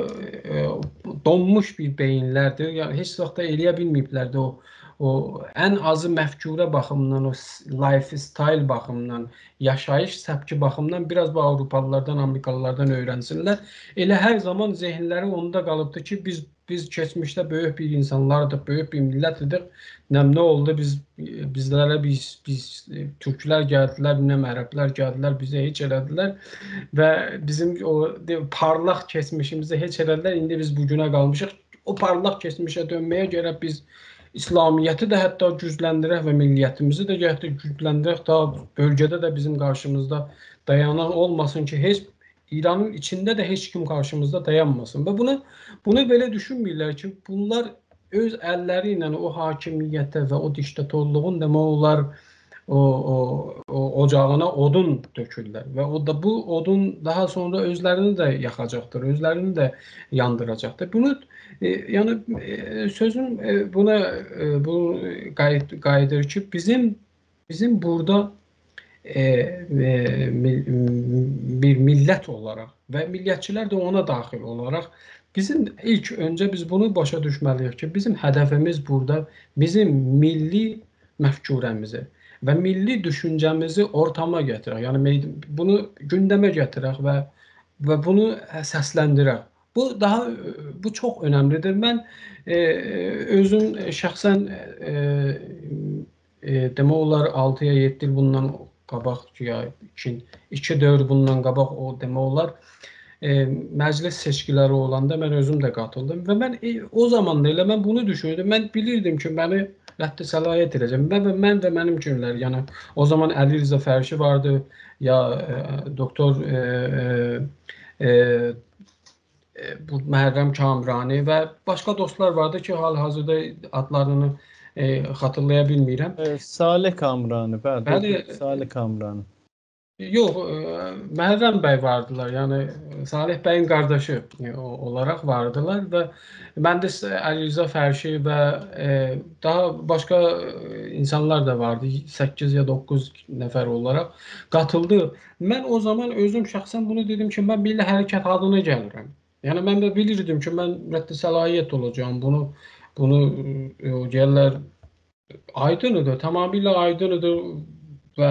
donmuş bir beyinlərdir. Yəni heç vaxt da eləyə bilməyiblər də o ən azı məfkurə baxımından, o lifestyle baxımından, yaşayış səbki baxımından biraz bu Avropalılardan, Amerikalılardan öyrənsinlər. Elə hər zaman zehinləri onda qalıbdır ki, biz keçmişdə böyük bir insanlardıq, böyük bir millət idik. Nə oldu? Bizlərə türklər gəldilər, ərəblər gəldilər, bizə heç elədilər və bizim o parlaq keçmişimizi heç elədilər. İndi biz bu günə qalmışıq. O parlaq keçmişə dönməyə görə biz İslamiyyəti də hətta gücləndirək və milliyyətimizi də gücləndirək. Daha bölgədə də bizim qarşımızda dayanan olmasın ki, heç İranın içində də heç kim qarşımızda dayanmasın. Və bunu belə düşünmürlər ki, bunlar öz əlləri ilə o hakimiyyətə və o diktatorluğun demək olar o ocağına odun dökürlər və bu odun daha sonra özlərini də yaxacaqdır, özlərini də yandıracaqdır. Bunu yəni sözüm bu qayıdır ki, bizim burada bir millət olaraq və millətçilər də ona daxil olaraq ilk öncə biz bunu başa düşməliyik ki, bizim hədəfimiz burada bizim milli məfkurəmizi və milli düşüncəmizi ortama gətirək. Yəni bunu gündəmə gətirək və bunu səsləndirək. Bu çox önəmlidir. Mən özüm şəxsən demək olar 6-ya 7 il bundan qabaq ya 2 dövr bundan qabaq o demək olar məclis seçkiləri olanda mən özüm də qatıldım və mən o zaman da elə mən bunu düşünürdüm. Mən bilirdim ki, məni rədd səlahiyyət edəcəm. Mən və mənim kimlər, yəni o zaman Əli Rza Fərşi vardı, ya doktor bu Məhərrəm Kamrani və başqa dostlar vardı ki, hal-hazırda adlarını xatırlaya bilmirəm. Salih Kamrani, bəli, Bəli, doktor Salih Kamrani. yox, Məhərrəm bəy vardılar. Yəni Salih bəyin qardaşı olaraq vardılar və mühəndis Əli Rza Fərşi və daha başqa insanlar da vardı. 8 ya 9 nəfər olaraq qatıldı. Mən o zaman özüm şəxsən bunu dedim ki, mən Milli Hərəkat adına gəlirəm. Yəni mən də bilirdim ki, mən rədd səlahiyyət olacağam. Bunu gəlirlər aydındır, tamamilə aydındır və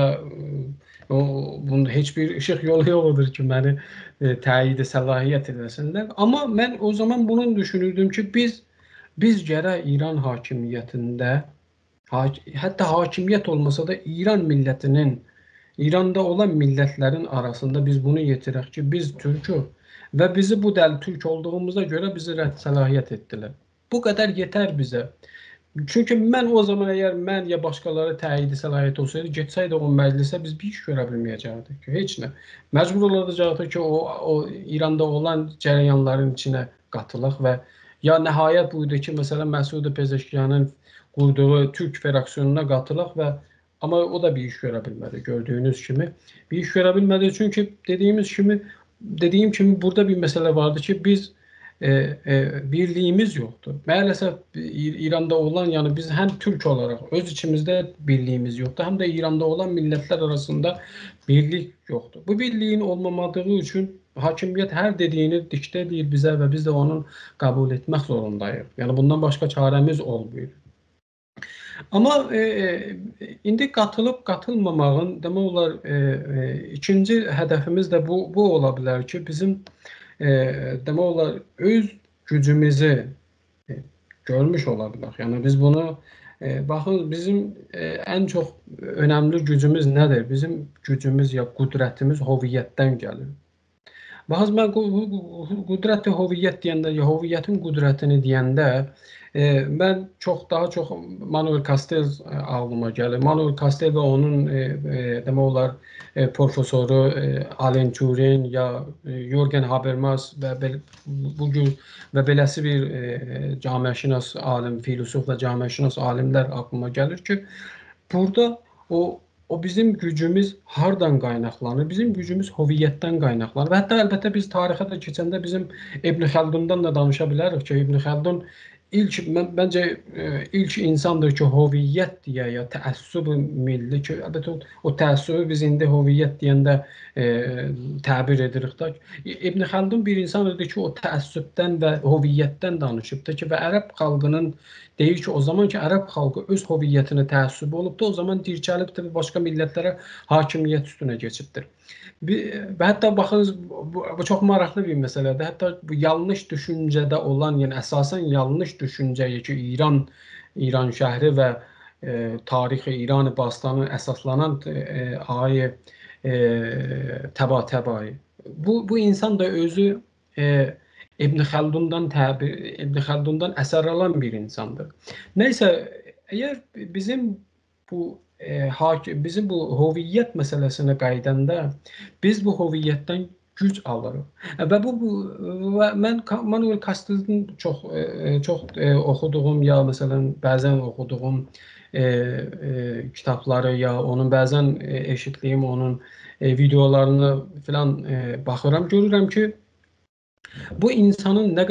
bunun heç bir işıq yolu yoxdur ki, məni təyid səlahiyyət edəsinlər. Amma mən o zaman bunu düşünürdüm ki, biz gərək İran hakimiyyətində, hətta hakimiyyət olmasa da İran millətinin, İranda olan millətlərin arasında biz bunu yetirək ki, biz türkük və bizi bu dəli türk olduğumuza görə bizi rədd səlahiyyət etdilər. Bu qədər yetər bizə. Çünki mən o zaman əgər mən ya başqaları təyidi səlahiyyət olsaydı, getsəydi o məclisə biz bir iş görə bilməyəcəkdik ki, heç nə. Məcbur olacaqdı ki, o İranda olan cərəyanların içinə qatılaq və ya nəhayət buydu ki, məsələn, Məsud Pezeşkiyanın qurduğu Türk fraksiyonuna qatılaq və amma o da bir iş görə bilmədi, gördüyünüz kimi. Bir iş görə bilmədi çünki dediyim kimi burada bir məsələ vardı ki, biz birliyimiz yoxdur. Maalesef İranda olan, yəni biz həm Türk olaraq öz içimizdə birliyimiz yoxdur, həm də İranda olan millətlər arasında birlik yoxdur. Bu birliyin olmamadığı üçün hakimiyyət hər dediyini diktə edir bizə və biz də onun qəbul etmək zorundayıq. Yəni bundan başqa çarəmiz olmuyor. Amma indi qatılıb-qatılmamağın demək olar ikinci hədəfimiz də bu ola bilər ki, bizim demək olar öz gücümüzü görmüş ola bilər. Yəni biz bunu baxın, bizim ən çox önəmli gücümüz nədir? Bizim gücümüz ya qüdrətimiz hoviyyətdən gəlir. Baxın, mən qüdrət hoviyyət deyəndə, ya hoviyyətin qüdrətini deyəndə mən daha çox Manuel Castells ağlıma gəlir. Manuel Castells və onun demək olar professoru Alan Turing ya Jürgen Habermas və bugün və beləsi bir cəmiyyətşünas alim, filosof və cəmiyyətşünas alimlər ağlıma gəlir ki, burada o bizim gücümüz hardan qaynaqlanır? Bizim gücümüz hoviyyətdən qaynaqlanır. Və hətta əlbəttə biz tarixə də keçəndə bizim İbn Xəldundan da danışa bilərik ki, İbn Xəldun bəncə ilk insandır ki, hoviyyət deyə ya təəssüb milli ki, əlbəttə o təəssübü biz indi hoviyyət deyəndə təbir edirik da. İbn Xəldun bir insan idi ki, o təəssübdən və hoviyyətdən danışıbdı ki, və ərəb xalqının deyir ki, o zaman ki, ərəb xalqı öz hoviyyətinə təəssüb olubdu, o zaman dirçəlibdir və başqa millətlərə hakimiyyət üstünə keçibdir. Və hətta baxınız, bu çox maraqlı bir məsələdir. Hətta bu yanlış düşüncədə olan, yəni əsasən yanlış düşüncəyə ki, İran şəhri və tarixi İran-ı Bastanı əsaslanan ayı təba-təbayı. Bu insan da özü İbn Xəldundan əsər alan bir insandır. Nəysə, əgər bizim bu hoviyyət məsələsinə qaydanda biz bu hoviyyətdən güc alırıq. Və mən Manuel Castells'ın çox oxuduğum ya məsələn bəzən oxuduğum kitabları ya onun bəzən eşitdiyim onun videolarını filan baxıram, görürəm ki, bu insanın nə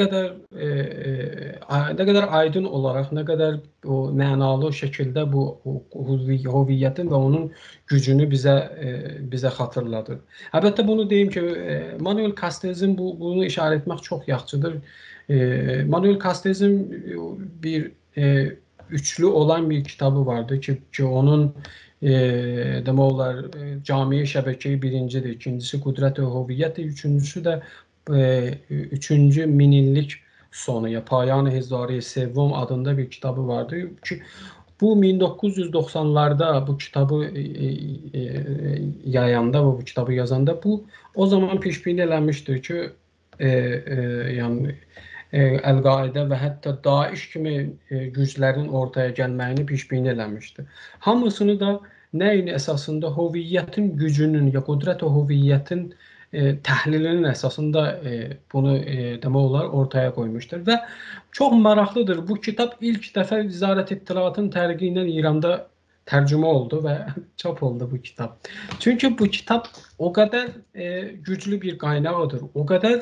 qədər aydın olaraq, nə qədər mənalı şəkildə bu hoviyyətin və onun gücünü bizə xatırladır. Əlbəttə bunu deyim ki, Manuel Castells'in bunu işarə etmək çox yaxşıdır. Manuel Castells'in bir üçlü olan bir kitabı vardı ki, onun demək olar cami şəbəkeyi birincidir, ikincisi qüdrət və hoviyyət, üçüncüsü də üçüncü minillik sonu ya Payan-ı Hezari Sevvom adında bir kitabı vardı ki, bu 1990'larda bu kitabı yayanda, bu kitabı yazanda bu o zaman pişbin eləmişdir ki, yəni Əl-Qaidə və hətta Daesh kimi güclərin ortaya gəlməyini piş-bin eləmişdi. Hamısını da nəyin əsasında? Hoviyyətin gücünün ya qudrət o hoviyyətin təhlilinin əsasında bunu demək olar ortaya qoymuşdur və çox maraqlıdır. Bu kitab ilk dəfə Vizarət İttilaatın tərqi ilə İranda tərcümə oldu və çap oldu bu kitab. Çünki bu kitab o qədər güclü bir qaynağıdır, o qədər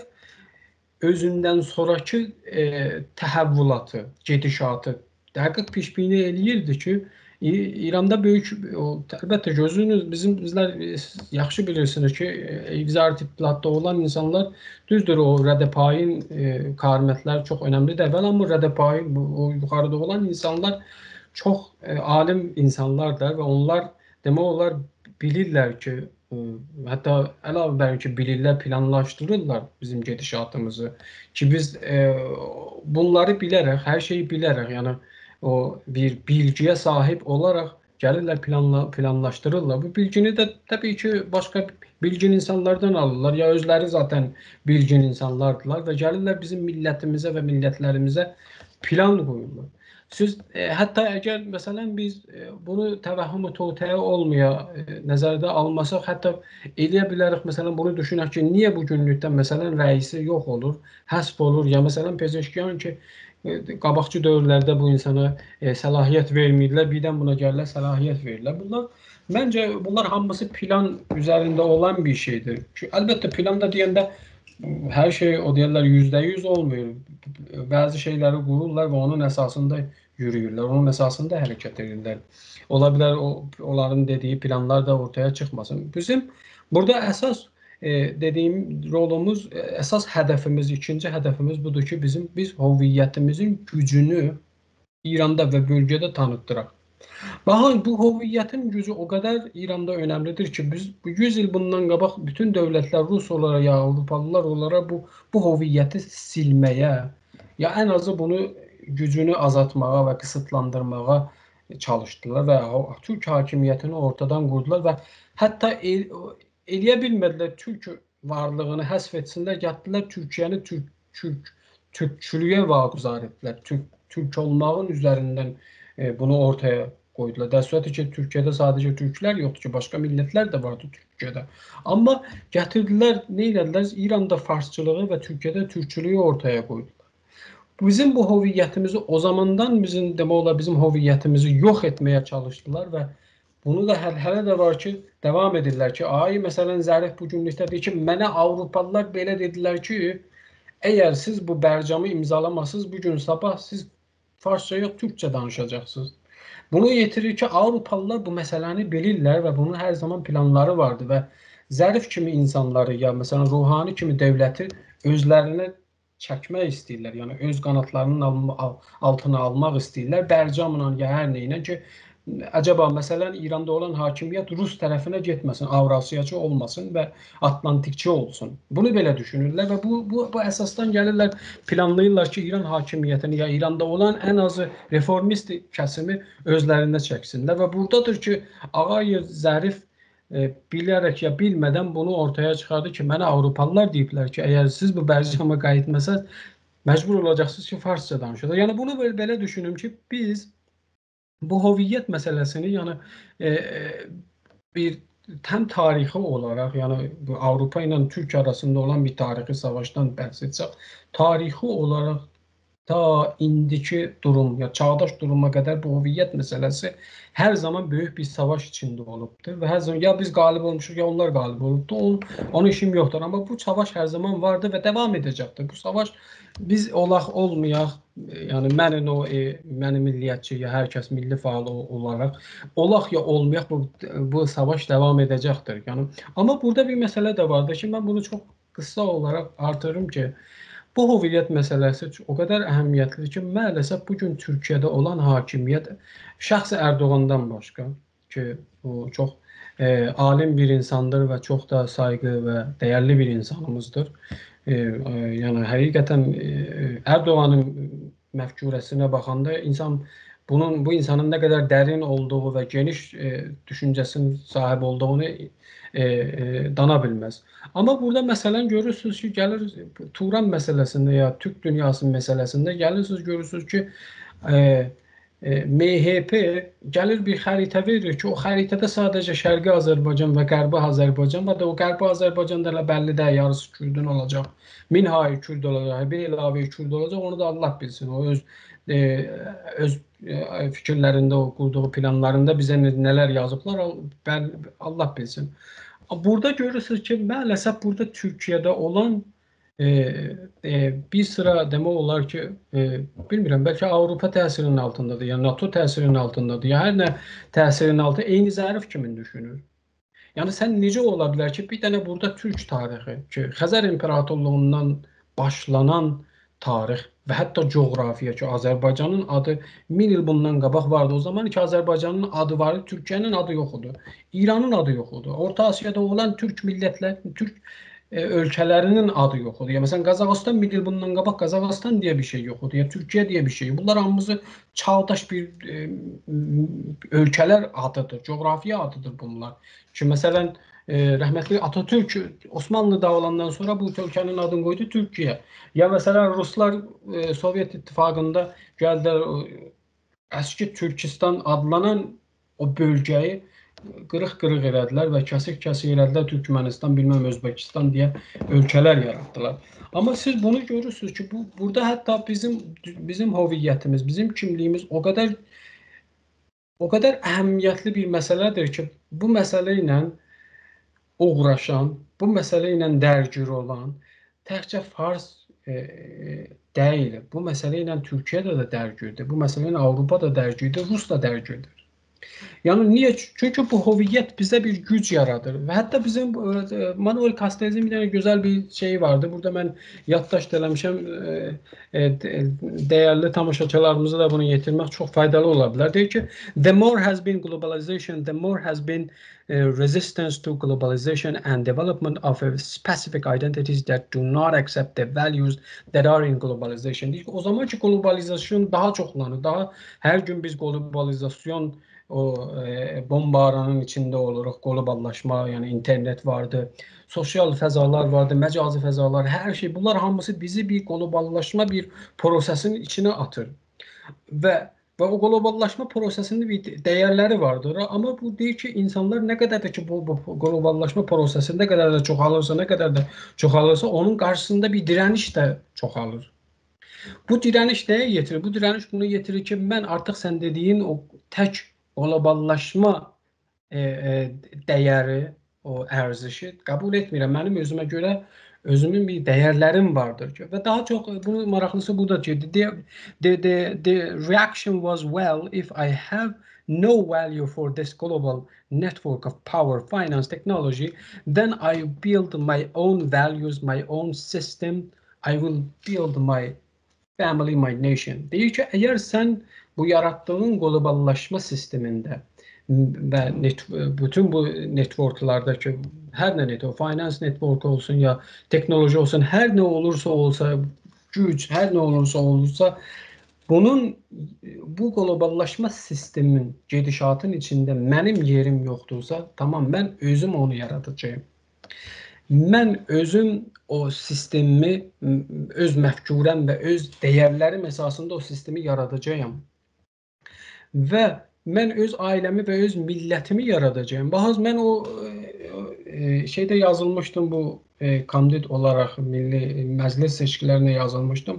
özündən sonrakı təhəvvülatı, gedişatı dəqiq piş-bini eləyirdi ki, İranda böyük, əlbəttə gözünüz, bizlər yaxşı bilirsiniz ki, Vizarət İttilaatda olan insanlar, düzdür, o Rədəpayin karmətləri çox önəmli dəvəl, amma Rədəpayin, o yuxarıda olan insanlar çox alim insanlardır və onlar demək olar bilirlər ki, hətta əlavə bər ki, bilirlər, planlaşdırırlar bizim gedişatımızı ki, biz bunları bilərək, hər şeyi bilərək, yəni o bir bilgiyə sahib olaraq gəlirlər, planlaşdırırlar. Bu bilgini də təbii ki, başqa bilgin insanlardan alırlar, ya özləri zaten bilgin insanlardılar və gəlirlər bizim millətimizə və millətlərimizə plan qoyurlar. Siz hətta əgər məsələn biz bunu təvəhhüm-ü totəyə olmaya nəzərdə almasaq, hətta eləyə bilərik, məsələn bunu düşünək ki, niyə bu günlükdə məsələn rəisi yox olur, həsb olur, ya məsələn Pezeşkiyan ki, qabaqçı dövrlərdə bu insana səlahiyyət vermirlər, birdən buna gəlirlər, səlahiyyət verirlər. Bunlar, məncə bunlar hamısı plan üzərində olan bir şeydir. Əlbəttə planda deyəndə hər şey o deyirlər %100 olmuyor. Bəzi şeyləri qururlar və onun əsasında yürüyürlər, onun əsasında hərəkət edirlər. Ola bilər onların dediyi planlar da ortaya çıxmasın. Bizim burada əsas dediyim rolumuz, əsas hədəfimiz, ikinci hədəfimiz budur ki, biz hoviyyətimizin gücünü İranda və bölgədə tanıtdıraq. Baxın, bu hoviyyətin gücü o qədər İranda önəmlidir ki, biz 100 il bundan qabaq bütün dövlətlər, Rus olaraq ya Avropalılar olaraq bu hoviyyəti silməyə, ya ən azı bunu gücünü azaltmağa və qısıtlandırmağa çalışdılar və Türk hakimiyyətini ortadan qurdular və hətta eləyə bilmədilər Türk varlığını həsf etsinlər, getdilər Türkiyəni türkçülüyə vaquzar etdilər. Türk olmağın üzərindən bunu ortaya qoydular. Dəstəti ki, Türkiyədə sadəcə türklər yoxdur ki, başqa millətlər də vardı Türkiyədə. Amma gətirdilər, nə edədilər? İranda farsçılığı və Türkiyədə türkçülüyü ortaya qoydular. Bizim bu hoviyyətimizi o zamandan demək olar bizim hoviyyətimizi yox etməyə çalışdılar və bunu da hələ də var ki, davam edirlər ki, məsələn Zərif bu günlükdə deyir ki, mənə Avropalılar belə dedilər ki, əgər siz bu bərcamı imzalamasınız, bu gün sabah siz farsça yox, türkçə danışacaqsınız. Bunu yetirir ki, Avropalılar bu məsələni bilirlər və bunun hər zaman planları vardı və Zərif kimi insanları, ya məsələn Ruhani kimi dövləti özlərinə çəkmək istəyirlər, yəni öz qanatlarının altına almaq istəyirlər, bərcamla ya hər nəylə ki, acaba məsələn İranda olan hakimiyyət Rus tərəfinə getməsin, Avrasiyaçı olmasın və Atlantikçi olsun. Bunu belə düşünürlər və bu əsasdan gəlirlər, planlayırlar ki, İran hakimiyyətini ya İranda olan ən azı reformist kəsimi özlərində çəksinlər və buradadır ki, Ağayev Zərif bilərək ya bilmədən bunu ortaya çıxardı ki, mənə Avropalılar deyiblər ki, əgər siz bu bərcama qayıtmasaz, məcbur olacaqsınız ki, farsça danışasınız. Yəni bunu belə düşünüm ki, biz bu hoviyyət məsələsini, yəni bir həm tarixi olaraq, yəni Avropa ilə Türkiyə arasında olan bir tarixi savaşdan bəhs etsək, tarixi olaraq ta indiki durum, ya çağdaş duruma qədər bu hoviyyət məsələsi hər zaman böyük bir savaş içində olubdur və hər zaman ya biz qalib olmuşuq, ya onlar qalib olubdur. Onun işim yoxdur. Amma bu savaş hər zaman vardı və davam edəcəkdir. Bu savaş biz olaq, olmayaq, yəni mənim milliyyətçi, ya hər kəs milli fəal olaraq olaq ya olmayaq, bu savaş davam edəcəkdir. Yəni, amma burada bir məsələ də vardır ki, mən bunu çox qısa olaraq artırım ki, bu hoviyyət məsələsi o qədər əhəmiyyətlidir ki, maalesef bugün Türkiyədə olan hakimiyyət şəxsi Erdoğandan başqa ki, o çox alim bir insandır və çox da sayğı və dəyərli bir insanımızdır. Yəni həqiqətən Erdoğanın məfkurəsinə baxanda insan bu insanın ne kadar derin olduğu ve geniş düşüncesinin sahip olduğunu dana bilmez. Ama burada məsələn görürsünüz ki, gəlir Turan məsələsində ya Türk dünyası məsələsində gəlirsiniz görürsünüz ki, MHP gəlir bir xəritə verir ki, o xəritədə sadəcə Şərqi Azərbaycan və Qərbi Azərbaycan və də o Qərbi Azərbaycanda elə bəlli də yarısı Kürdün olacaq. Minhai Kürd olacaq, bir əlavə Kürd olacaq. Onu da Allah bilsin. O öz fikirlərində, o qurduğu planlarında bizə nələr yazıblar, Allah bilsin. Burada görürsünüz ki, maalesef burada Türkiye'de olan bir sıra demək olar ki, bilmirəm, bəlkə Avropa təsirinin altındadır, ya NATO təsirinin altındadır, ya hər nə təsirinin altında eyni Zərif kimi düşünür. Yəni sən necə ola bilər ki, bir dənə burada türk tarixi ki, Xəzər İmperatorluğundan başlanan tarix və hətta coğrafiya ki, Azərbaycanın adı 1000 il bundan qabaq vardı. O zaman ki, Azərbaycanın adı var, Türkiyənin adı yox idi. İranın adı yox idi. Orta Asiyada olan türk millətlər, türk ölkələrinin adı yox idi. Yəni məsələn Qazaxıstan 1000 il bundan qabaq Qazaxıstan deyə bir şey yox idi. Ya Türkiyə deyə bir şey. Bunlar hamısı çağdaş bir ölkələr adıdır, coğrafiya adıdır bunlar. Ki məsələn rəhmətli Atatürk Osmanlı dağılandan sonra bu ölkənin adını qoydu Türkiyə. Ya məsələn Ruslar Sovyet İttifaqında gəldilər əski Türkistan adlanan o bölgəyi qırıq-qırıq elədilər və kəsik-kəsik elədilər. Türkmənistan, bilməm Özbəkistan deyə ölkələr yaratdılar. Amma siz bunu görürsünüz ki, burada hətta bizim hüviyyətimiz, bizim kimliyimiz o qədər əhəmiyyətli bir məsələdir ki, bu məsələ ilə uğraşan, bu məsələ ilə dərgir olan təkcə Fars deyil. Bu məsələ ilə Türkiyədə də dərgirdir. Bu məsələ ilə Avropa da dərgirdir, Rus da dərgirdir. Yani niye? Çünkü bu hüviyet bize bir güc yaradır. Ve hatta bizim Manuel Castells'in bir tane güzel bir şeyi vardı. Burada ben yaddaş eləmişəm. Değerli tamaşaçılarımıza da bunu yetirmek çok faydalı olabilir. Deyir ki, the more has been globalization, the more has been resistance to globalization and development of specific identities that do not accept the values that are in globalization. Deyir ki, o zaman ki globalizasyon daha çoxlanır. Daha her gün biz globalizasyon o bombaranın içinde oluruq, qloballaşma, yəni internet vardı, sosial fəzalar vardı, məcazi fəzalar, hər şey. Bunlar hamısı bizi bir qloballaşma bir prosesinin içine atır. Və o qloballaşma prosesinin bir dəyərləri vardır. Amma bu deyir ki, insanlar nə qədər də ki bu qloballaşma prosesi nə qədər də çoxalırsa, onun qarşısında bir direniş də çoxalır. Bu direniş nəyə yetirir? Bu direniş bunu yetirir ki, mən artıq sən dediyin o tək qloballaşma dəyəri, o ərzişi qəbul etmirəm. Mənim özümə görə özümün bir dəyərlərim vardır ki, və daha çox bunu maraqlısı budur ki, the reaction was, well, if I have no value for this global network of power, finance, technology, then I build my own values, my own system, I will build my family, my nation. Deyir ki, əgər sən bu yarattığın qloballaşma sistemində və bütün bu networklardakı hər nə network, finance network olsun ya teknoloji olsun, hər nə olursa olsa, güc, hər nə olursa bu qloballaşma sistemin gedişatın içində mənim yerim yoxdursa, tamam, mən özüm onu yaradacağım. Mən özüm o sistemi, öz məfkurəm və öz dəyərlərim əsasında o sistemi yaradacağım. Və mən öz ailəmi və öz millətimi yaradacağım. Baxın, mən o şeydə yazılmışdım, bu kandid olaraq Milli Məclis seçkilərinə yazılmışdım.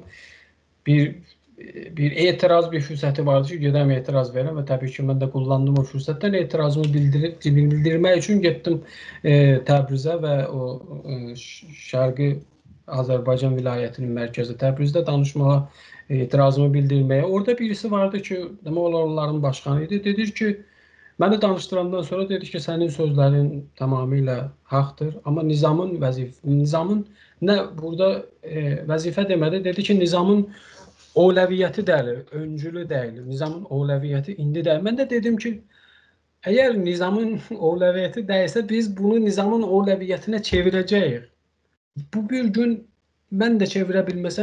Bir etiraz, bir fürsəti vardı ki, gedəm etiraz verəm və təbii ki, mən də kullandım o fürsətdən. Etirazımı bildirmək üçün getdim Təbrizə və o Şərqi Azərbaycan vilayətinin mərkəzi Təbrizdə danışmağa, etirazımı bildirməyə. Orada birisi vardı ki, demək olar onların başqanı idi. Dedi ki, məni danışdırandan sonra dedi ki, sənin sözlərin tamamilə haqdır, amma nizamın nə burada vəzifə demədi. Dedi ki, nizamın Ovləviyyəti deyil, öncülü deyil. Nizamın ovləviyyəti indi deyil. Mən də dedim ki, əgər nizamın ovləviyyəti deyilsə, biz bunu nizamın ovləviyyətinə çevirəcəyik. Bu bir gün mən də çevirə bilməsəm,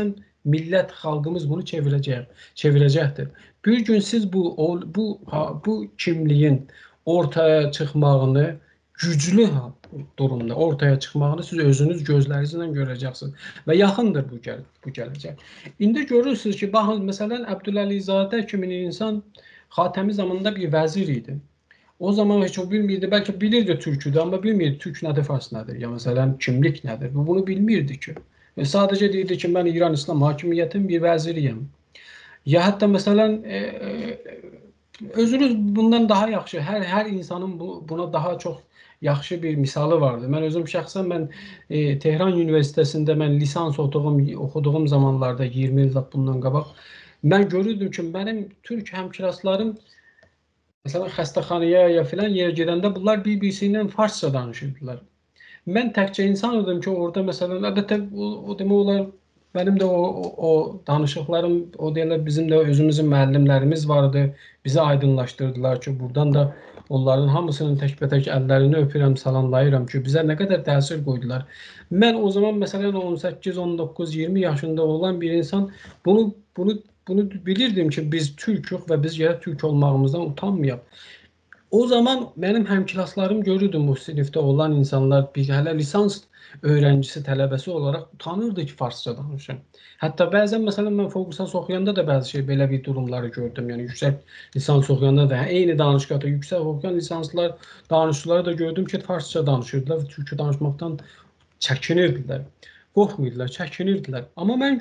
millət, xalqımız bunu çevirəcəkdir. Bir gün siz bu kimliyin ortaya çıxmağını, güclü durumda ortaya çıxmağını siz özünüz gözlərinizlə görəcəksiniz və yaxındır bu gələcək. İndi görürsünüz ki, baxın, məsələn, Əbdüləlizadə kimi insan Xatəmi zamanında bir vəzir idi. O zaman heç o bilmirdi, bəlkə bilirdi türküdür, amma bilmirdi türk nədir, fars nədir, ya məsələn kimlik nədir. Bunu bilmirdi ki. Sadəcə deyirdi ki, mən İran İslam hakimiyyətinin bir vəziriyəm. Ya hətta məsələn özünüz bundan daha yaxşı, hər insanın buna daha çox yaxşı bir misalı vardı. Mən özüm şəxsən Tehran Universitetində mən lisans oxuduğum zamanlarda 20 il bundan qabaq mən görürdüm ki, mənim türk həmkiraslarım məsələn xəstəxanaya ya filan yerə gedəndə bunlar bir-birisi ilə farsça danışırdılar. Mən təkcə insan idim ki, orada məsələn əlbəttə o demək olar mənim də o danışıqlarım, o deyirlər bizim də özümüzün müəllimlərimiz vardı. Bizi aydınlaşdırdılar ki, buradan da onların hamısının təkbətək əllərini öpürəm, salamlayıram ki, bizə nə qədər təsir qoydular. Mən o zaman məsələn 18, 19, 20 yaşında olan bir insan bunu bilirdim ki, biz türkük və biz gərək türk olmağımızdan utanmayaq. O zaman mənim həmklaslarım görürdüm bu sinifdə olan insanlar, hələ lisans öğrencisi, tələbəsi olaraq utanırdı ki, farsça danışın. Hətta bəzən məsələn mən fərqli lisans oxuyanda da bəzi belə bir durumları gördüm. Yəni yüksək lisans oxuyanda da eyni danışqada yüksək oxuyan lisanslar, danışıqları da gördüm ki, farsça danışırdılar və türkçə danışmaqdan çəkinirdilər. Qorxmurdular, çəkinirdilər. Amma mən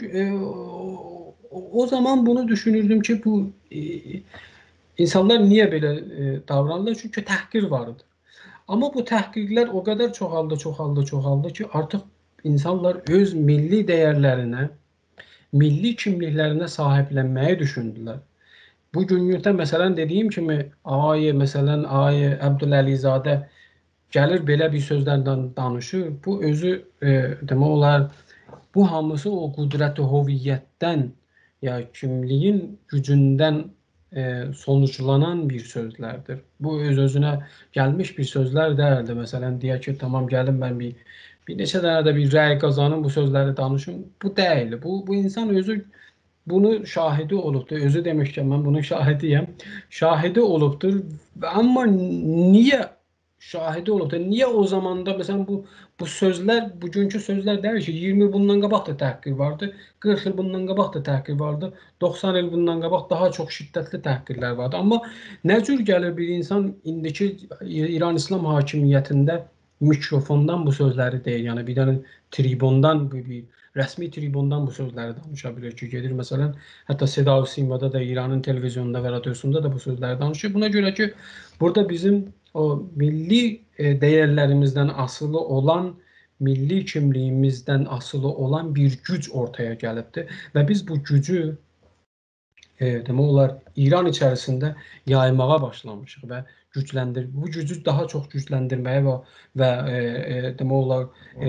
o zaman bunu düşünürdüm ki, bu insanlar niyə belə davranırlar? Çünki təhqir vardı. Amma bu təhqiqlər o qədər çoxaldı ki, artıq insanlar öz milli dəyərlərinə, milli kimliklərinə sahiblənməyi düşündülər. Bu günlükdə məsələn dediyim kimi məsələn Əbdüləlizadə gəlir belə bir sözlərdən danışır. Bu özü demək olar bu hamısı o qüdrət-i hoviyyətdən ya kimliyin gücündən sonuçlanan bir sözlərdir. Bu öz-özünə gəlmiş bir sözlər deyildi. Məsələn, deyək ki, tamam gəlin mən bir neçə dənə də bir rəy qazanım, bu sözləri danışım. Bu deyil. Bu insan özü bunu şahidi olubdur. Özü demişkən mən bunun şahidiyəm. Şahidi olubdur. Amma niyə şahidi olubdur? Niyə o zamanda məsələn bu sözlər, bugünkü sözlər deyil ki, 20 il bundan qabaq da təhqir vardı, 40 il bundan qabaq da təhqir vardı, 90 il bundan qabaq daha çox şiddətli təhqirlər vardı. Amma nə cür gəlir bir insan indiki İran İslam hakimiyyətində mikrofondan bu sözləri deyir. Yəni bir dənə tribundan, bir rəsmi tribundan bu sözləri danışa bilir ki, gedir məsələn, hətta Seda Hüseynvada da İranın televizyonunda və radiosunda da bu sözləri danışır. Buna görə ki, burada bizim o milli dəyərlərimizdən asılı olan, milli kimliyimizdən asılı olan bir güc ortaya gəlibdir və biz bu gücü demək olar İran içərisində yaymağa başlamışıq və bu gücü daha çox gücləndirməyə və demək olar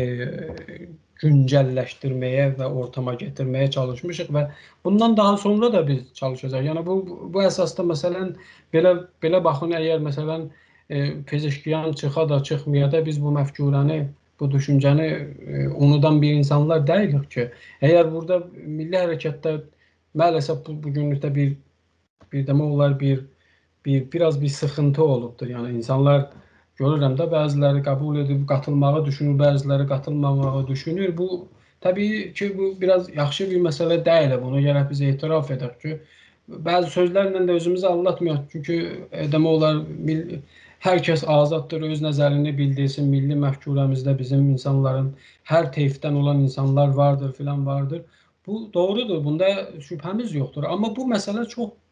güncəlləşdirməyə və ortama gətirməyə çalışmışıq və bundan daha sonra da biz çalışacağıq. Yəni bu əsasda məsələn belə baxın, əgər məsələn Pezeşkiyan çıxa da çıxmaya da biz bu məfkurəni, bu düşüncəni unudan bir insanlar deyilik ki, əgər burada milli hərəkətdə maalesef bugünlükdə bir demək olar biraz bir sıxıntı olubdur. Yəni insanlar görürəm də bəziləri qəbul edib qatılmağı düşünür, bəziləri qatılmamağı düşünür. Bu təbii ki, bu biraz yaxşı bir məsələ deyil. Bunu gərək biz etiraf edək ki, bəzi sözlərlə də özümüzü aldatmayaq. Çünki demək olar hər kəs azaddır, öz nəzərini bildirsin. Milli məfkurəmizdə bizim insanların, hər teyfdən olan insanlar vardır, filan vardır. Bu doğrudur, bunda şübhəmiz yoxdur. Amma bu məsələ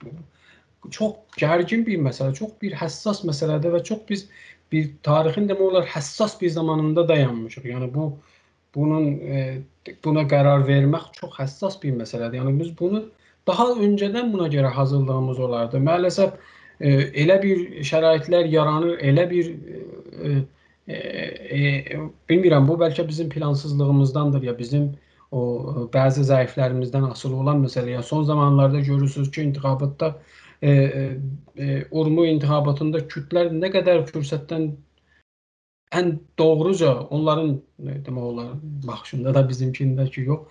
çox gərgin bir məsələ, çox bir həssas məsələdir və çox biz bir tarixin demək olar həssas bir zamanında dayanmışıq. Yəni buna qərar vermək çox həssas bir məsələdir. Yəni biz bunu daha öncədən buna görə hazırlığımız olardı. Maalesef elə bir şəraitlər yaranır, elə bir bilmirəm, bu bəlkə bizim plansızlığımızdandır ya bizim o bəzi zəiflərimizdən asılı olan məsələ. Ya son zamanlarda görürsünüz ki, intiqabatda Urmu intiqabatında Kürdlər nə qədər fürsətdən ən doğruca onların demək olar baxışında da bizimkindəki yox,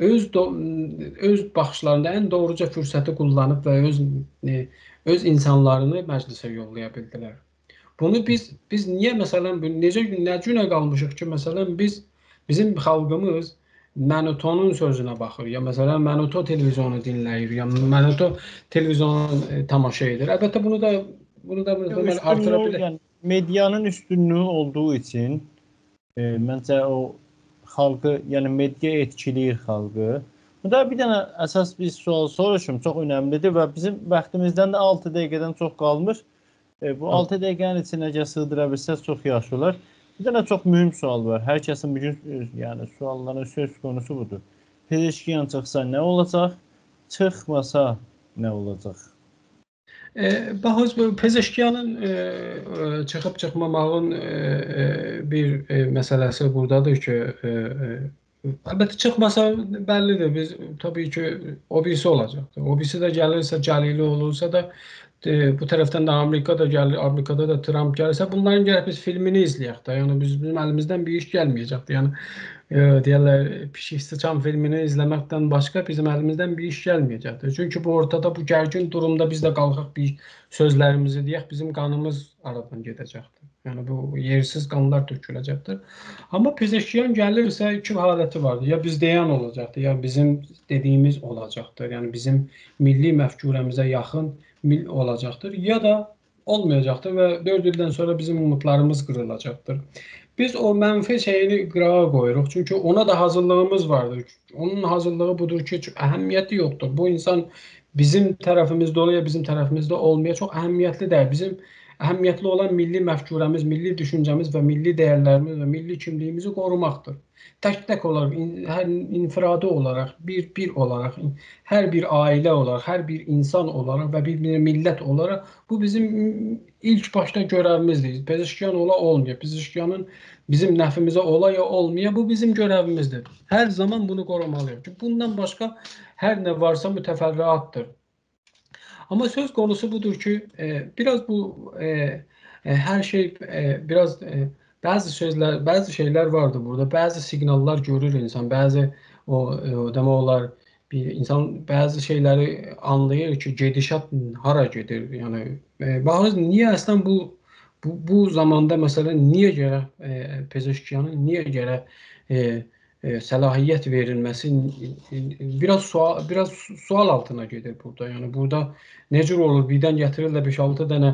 öz baxışlarında ən doğruca fürsəti kullanıb və öz insanlarını məclisə yollaya bildilər. Bunu biz niyə məsələn nə günə qalmışıq ki, məsələn bizim xalqımız Mənutonun sözünə baxır, ya məsələn Mənuto televizyonu dinləyir, ya Mənuto televizyonu tamaşa edir. Əlbəttə bunu da deməli artıra Üstünlüğü, bilər. yani medyanın üstünlüğü olduğu için məncə o xalqı, yəni media etkiləyir xalqı. Burada bir dənə əsas bir sual soruşum, çox önəmlidir və bizim vaxtımızdan da 6 dəqiqədən çox qalmış. Bu 6 dəqiqənin içinə sığdıra bilsəz çox yaxşı olar. Bir dənə çox mühüm sual var. Hər kəsin bugün yəni sualların söz konusu budur. Pezeşkiyan çıxsa nə olacaq? Çıxmasa nə olacaq? Bax, Pezeşkiyanın çıxıb çıxmamağın bir məsələsi buradadır ki, əlbəttə çıxmasa bəllidir. Biz təbii ki o birisi olacaqdır. O birisi də gəlirsə, Cəlili olursa da bu tərəfdən də Amerika da gəlir, Amerikada da Trump gəlirsə, bunların gəlib biz filmini izləyək də. Yəni bizim əlimizdən bir iş gəlməyəcəkdir. Yəni deyirlər Pişik Sıçan filmini izləməkdən başqa bizim əlimizdən bir iş gəlməyəcəkdir. Çünki bu ortada bu gərgin durumda biz də qalxaq bir sözlərimizi deyək, bizim qanımız aradan gedəcəkdir. Yəni bu yersiz qanlar töküləcəkdir. Amma Pezeşkiyan gəlirsə iki haləti vardır. Ya biz deyən olacaqdır, ya bizim dediyimiz olacaqdır. Yəni bizim milli məfkurəmizə yaxın olacaqdır, ya da olmayacaqdır və 4 ildən sonra bizim umudlarımız qırılacaqdır. Biz o mənfi şeyini qırağa qoyuruq, çünki ona da hazırlığımız vardır. Onun hazırlığı budur ki, əhəmiyyəti yoxdur. Bu insan bizim tərəfimizdə olur, ya bizim tərəfimizdə olmaya çox əhəmiyyətli deyil. Bizim əhəmiyyətli olan milli məfkurəmiz, milli düşüncəmiz və milli dəyərlərimiz və milli kimliyimizi qorumaqdır. Tək-tək olaraq, infiradi olaraq, bir olaraq, hər bir ailə olaraq, hər bir insan olaraq və bir millət olaraq bu bizim ilk başda görəvimizdir. Pezeşkiyan ola olmaya, Pezeşkiyanın bizim nəfimizə ola ya olmaya bu bizim görəvimizdir. Hər zaman bunu qorumalıyıq. Bundan başqa hər nə varsa mütəfərriatdır. Amma söz konusu budur ki, biraz bu her şey biraz bazı şeyler vardı burada. Bazı signallar görür insan. Bazı demək olar bir insan bazı şeyleri anlayır ki, gedişat hara gedir. Yani niye aslında bu zamanda mesela niye gərək Pezeşkiyanın niye gərək səlahiyyət verilməsi biraz sual altına gedir burada. Yəni burada necə olur? Birdən gətirirlər 5-6 dənə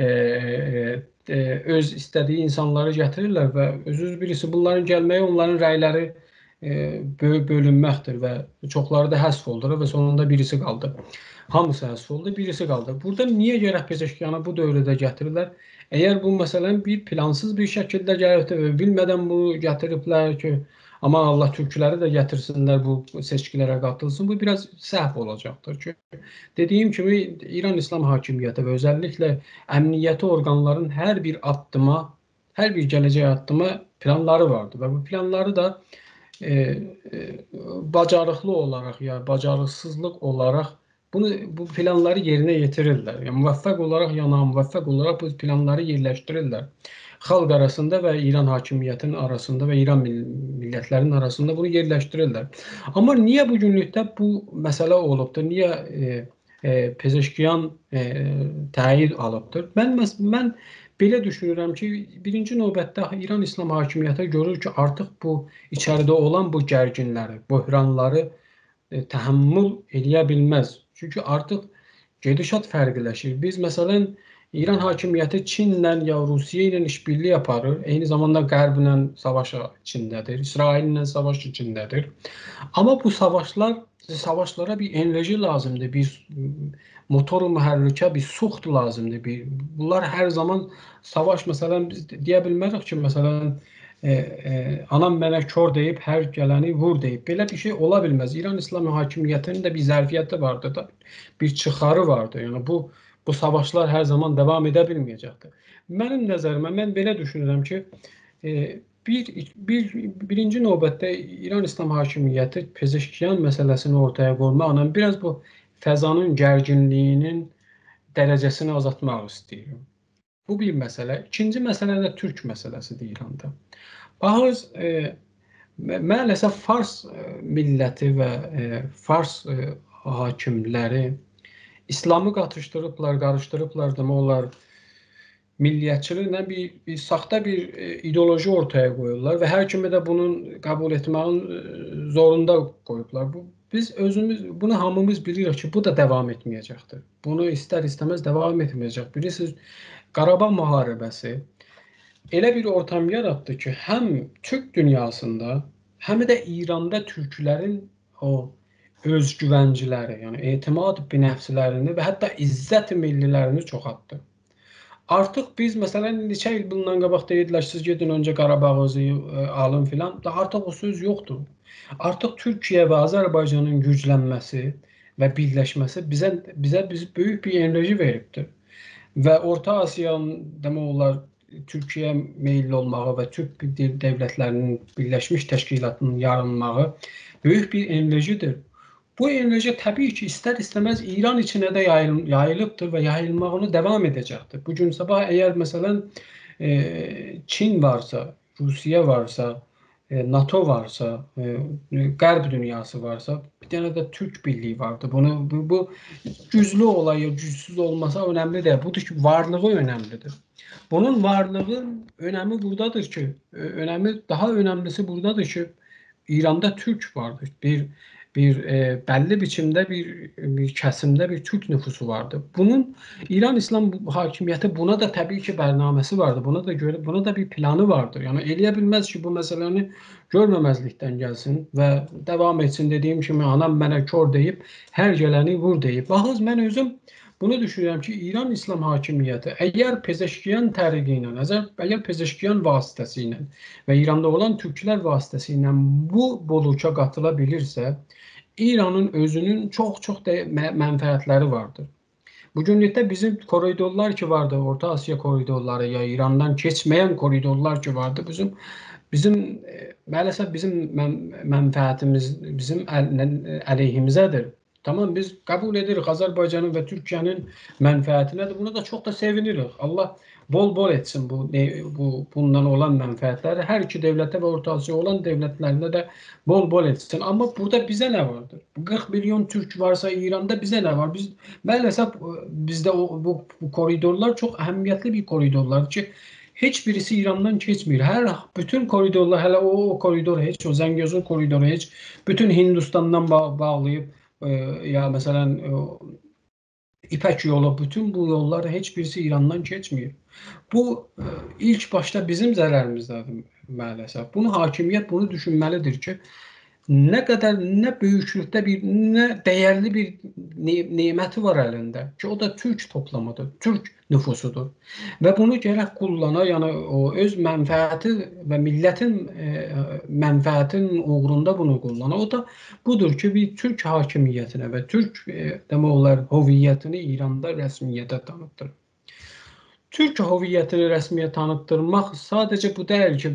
öz istədiyi insanları gətirirlər və özünüz bilirsiniz bunların gəlməyi onların rəyləri bölünməkdir və çoxları da həsf oldu və sonunda birisi qaldı. Hamısı həsf oldu, birisi qaldı. Burada niyə gərək Pezeşkiyanı bu dövrdə gətirirlər? Əgər bu məsələn bir plansız bir şəkildə gəlibdir, bilmədən bunu gətiriblər ki, aman Allah türkləri də gətirsinlər bu seçkilərə qatılsın. Bu biraz səhv olacaqdır ki, dediyim kimi İran İslam hakimiyyəti və özəlliklə əmniyyəti orqanların hər bir addıma, hər bir gələcək addıma planları vardır və bu planları da bacarıqlı olaraq ya bacarıqsızlıq olaraq bu planları yerinə yetirirlər. Yəni müvəffəq olaraq ya namuvaffəq olaraq bu planları yerləşdirirlər. Xalq arasında və İran hakimiyyətinin arasında və İran millətlərinin arasında bunu yerləşdirirlər. Amma niyə bu günlükdə bu məsələ olubdur? Niyə Pezeşkiyan təyid alıbdır? Mən belə düşünürəm ki, birinci növbətdə İran İslam hakimiyyəti görür ki, artıq bu içəridə olan bu gərginləri, böhranları təhəmmül edə bilməz. Çünki artıq gedişat fərqləşir. Biz məsələn İran hakimiyyəti Çinlə ya Rusiya ilə işbirliyi aparır. Eyni zamanda Qərblə savaş içindədir, İsraillə savaş içindədir. Amma bu savaşlara bir enerji lazımdır, bir motor mühərrikə, bir suxt lazımdır. Bunlar hər zaman savaş məsələn biz deyə bilmərik ki, məsələn anam mənə kör deyib, hər gələni vur deyib. Belə bir şey ola bilməz. İran İslam hakimiyyətinin də bir zərfiyyəti vardır da, bir çıxarı vardır. Yəni bu savaşlar hər zaman davam edə bilməyəcəkdir. Mənim nəzərimə, mən belə düşünürəm ki, birinci növbətdə İran İslam hakimiyyəti Pezeşkiyan məsələsini ortaya qoymaqla biraz bu fəzanın gərginliyinin dərəcəsini azaltmaq istəyir. Bu bir məsələ. İkinci məsələ də türk məsələsidir İranda. Bazı maalesef Fars milləti və Fars hakimləri İslamı qarışdırıblar demək olar milliyetçiliklə bir saxta bir ideoloji ortaya qoyurlar və hər kimi də bunun qəbul etməyin zorunda qoyublar. Biz özümüz bunu hamımız bilirik ki, bu da davam etməyəcəkdir. Bunu istər-istəməz davam etməyəcək. Bilirsiniz, Qarabağ müharibəsi elə bir ortam yaratdı ki, həm Türk dünyasında, həm də İranda türklərin o özgüvənciləri, yəni etimad binəfslərini və hətta izzət millilərini çoxaltdı. Artıq biz məsələn neçə il bundan qabaq deyildilər, siz gedin öncə Qarabağı alın filan, da artıq o söz yoxdur. Artıq Türkiyə və Azərbaycanın güclənməsi və birləşməsi bizə böyük bir enerji veribdir. Və Orta Asiyanın demək olar Türkiyə meyilli olmağı və Türk dövlətlərinin birləşmiş təşkilatının yaranmağı böyük bir enerjidir. Bu enerji təbii ki, istər-istəməz İran içinə də yayılıbdır və yayılmağını davam edəcəkdir. Bugün sabah əgər məsələn Çin varsa, Rusiya varsa, NATO varsa, Qərb dünyası varsa, bir dənə də Türk birliyi vardır. Bu güclü olay, gücsüz olmasa önemli deyil. Budur ki, varlığı önemlidir. Bunun varlığın önemi buradadır ki, daha önemlisi buradadır ki, İranda Türk vardır. Bəlli biçimdə bir kəsimdə bir Türk nüfusu vardı. Bunun İran İslam hakimiyyəti buna da təbii ki bərnaməsi vardı. Buna da bir planı vardır. Yəni eləyə bilməz ki, bu məsələni görməməzlikdən gəlsin və davam etsin. Dediyim kimi anam mənə kör deyib, hər gələni vur deyib. Baxız, mən özüm bunu düşünürəm ki, İran İslam hakimiyyəti əgər Pezeşkiyan təriqi ilə, əgər Pezeşkiyan vasitəsilə və İranda olan türklər vasitəsilə bu buluka qatıla bilirsə, İranın özünün çox mənfəətləri vardır. Bugünlükdə bizim koridorlar ki vardı, Orta Asiya koridorları ya İrandan keçməyən koridorlar ki vardı, maalesef bizim mənfəətimiz bizim əleyhimizədir. Tamam, biz qəbul edirik Azərbaycanın və Türkiyənin mənfəətinədir. Buna da çox da sevinirik. Allah bol etsin bundan olan mənfəətləri. Hər iki dövlətə və Orta Asiya olan dövlətlərində də bol etsin. Amma burada bizə nə vardır? 40 milyon Türk varsa İranda bizə nə var? Maalesef bizdə bu koridorlar çox əhəmiyyətli bir koridorlar ki, heç birisi İrandan keçmir. Bütün koridorlar, hələ o koridor heç, o Zəngəzur koridoru heç, bütün Hindistandan bağlayıb ya məsələn İpək yolu, bütün bu yollar heç birisi İrandan keçmir. Bu ilk başda bizim zərərimizdədir maalesef. Bunu hakimiyyət bunu düşünməlidir ki, nə qədər, nə böyüklükdə nə dəyərli bir neməti var əlində ki, o da Türk toplamıdır, Türk nüfusudur. Və bunu gərək kullana, yəni o öz mənfəəti və millətin mənfəətinin uğrunda bunu kullana. O da budur ki, bir Türk hakimiyyətinə və Türk demək olar hoviyyətini İranda rəsmiyyətə tanıtdırır. Türk hoviyyətini rəsmiyə tanıtdırmaq sadəcə bu deyil ki,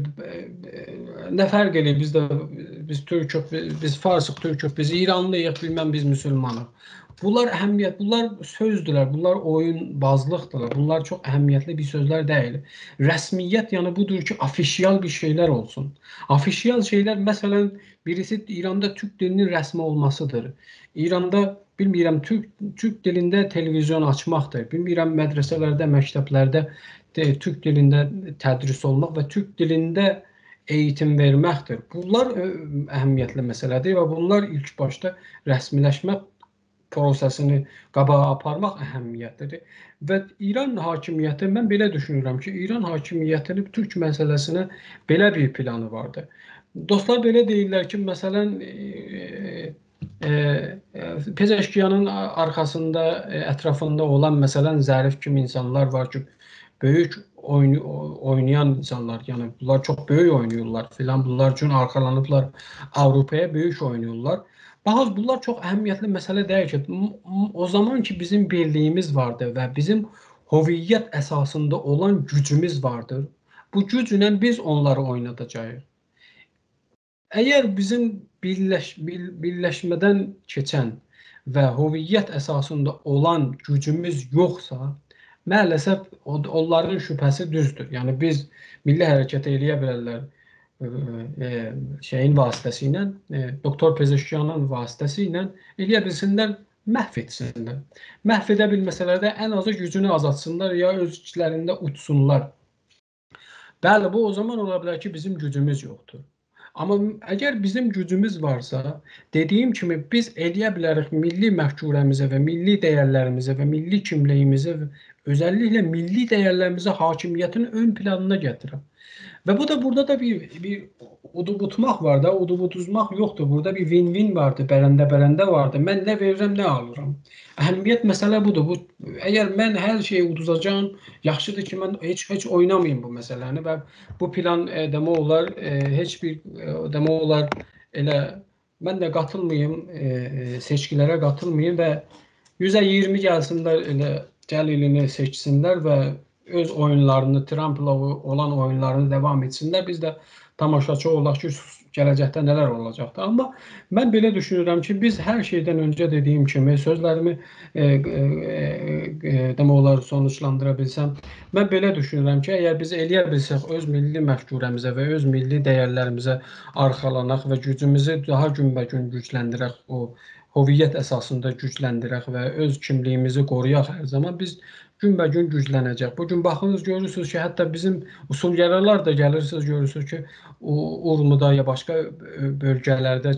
nə fərq edir biz Türkük, biz Farsıq Türkük, biz İranlıyıq, bilməm biz müsəlmanıq. Bunlar əhəmiyyət, bunlar sözdürlər, bunlar oyunbazlıqdırlar. Bunlar çox əhəmiyyətli bir sözlər deyil. Rəsmiyyət yəni budur ki, afişiyal bir şeylər olsun. Afişiyal şeylər, məsələn, birisi İranda Türk dilinin rəsmi olmasıdır. İranda bilmirəm, Türk dilində televizyon açmaqdır. Bilmirəm, mədrəsələrdə, məktəblərdə Türk dilində tədris olmaq və Türk dilində eğitim verməkdir. Bunlar əhəmiyyətli məsələdir və bunlar ilk başda rəsmiləşmək prosesini qabağa aparmaq əhəmiyyətlidir. Və İran hakimiyyəti, mən belə düşünürəm ki, İran hakimiyyətinin Türk məsələsinə belə bir planı vardır. Dostlar belə deyirlər ki, məsələn, Pezeşkiyanın arxasında, ətrafında olan məsələn zərif kimi insanlar var ki, böyük oynayan insanlar, yəni bunlar çox böyük oynayırlar filan, bunlar üçün arxalanıblar Avropaya böyük oynayırlar. Bazı bunlar çox əhəmiyyətli məsələ deyil ki, o zaman ki bizim birliyimiz vardır və bizim hoviyyət əsasında olan gücümüz vardır. Bu güclə biz onları oynadacağıq. Əgər bizim birləşmədən keçən və hoviyyət əsasında olan gücümüz yoxsa, maalesef onların şüphəsi düzdür. Yəni biz milli hərəkət eləyə bilərlər şeyin vasitəsilə, doktor Pezeşkiyanın vasitəsilə eləyə bilsinlər, məhv etsinlər. Məhv edə bilməsələr də ən azı gücünü azaltsınlar ya öz içlərində uçsunlar. Bəli, bu o zaman ola bilər ki, bizim gücümüz yoxdur. Amma əgər bizim gücümüz varsa, dediyim kimi biz eləyə bilərik milli məfkurəmizə və milli dəyərlərimizə və milli kimliyimizə, özəlliklə milli dəyərlərimizə hakimiyyətin ön planına gətirək. Və bu da burada da bir udub-utmaq var da, udub-utuzmaq yoxdur. Burada bir win-win vardı, bərəndə-bərəndə vardı. Mən nə verirəm, nə alıram. Əhəmiyyət məsələ budur. Əgər mən hər şeyi uduzacağam, yaxşıdır ki, mən heç oynamayım bu məsələni və bu plan demək olar heç bir demək olar elə mən də qatılmayım, seçkilərə qatılmayım və 100-20 gəlsinlər elə gəl ilini seçsinlər və öz oyunlarını, Trump'la olan oyunlarını devam etsinlər. Biz də tamaşaçı olaq ki, gələcəkdə nələr olacaqdır. Amma mən belə düşünürəm ki, biz hər şeydən öncə dediyim kimi sözlərimi demək olar sonuçlandıra bilsəm, mən belə düşünürəm ki, əgər biz eləyə bilsək öz milli məfkurəmizə və öz milli dəyərlərimizə arxalanaq və gücümüzü daha günbəgün gücləndirək, o hoviyyət əsasında gücləndirək və öz kimliyimizi qoruyaq hər zaman biz günbəgün güclənəcək. Bugün baxınız, görürsünüz ki, hətta bizim usulgərələr də gəlirsiniz, görürsünüz ki, Urmuda ya başqa bölgələrdə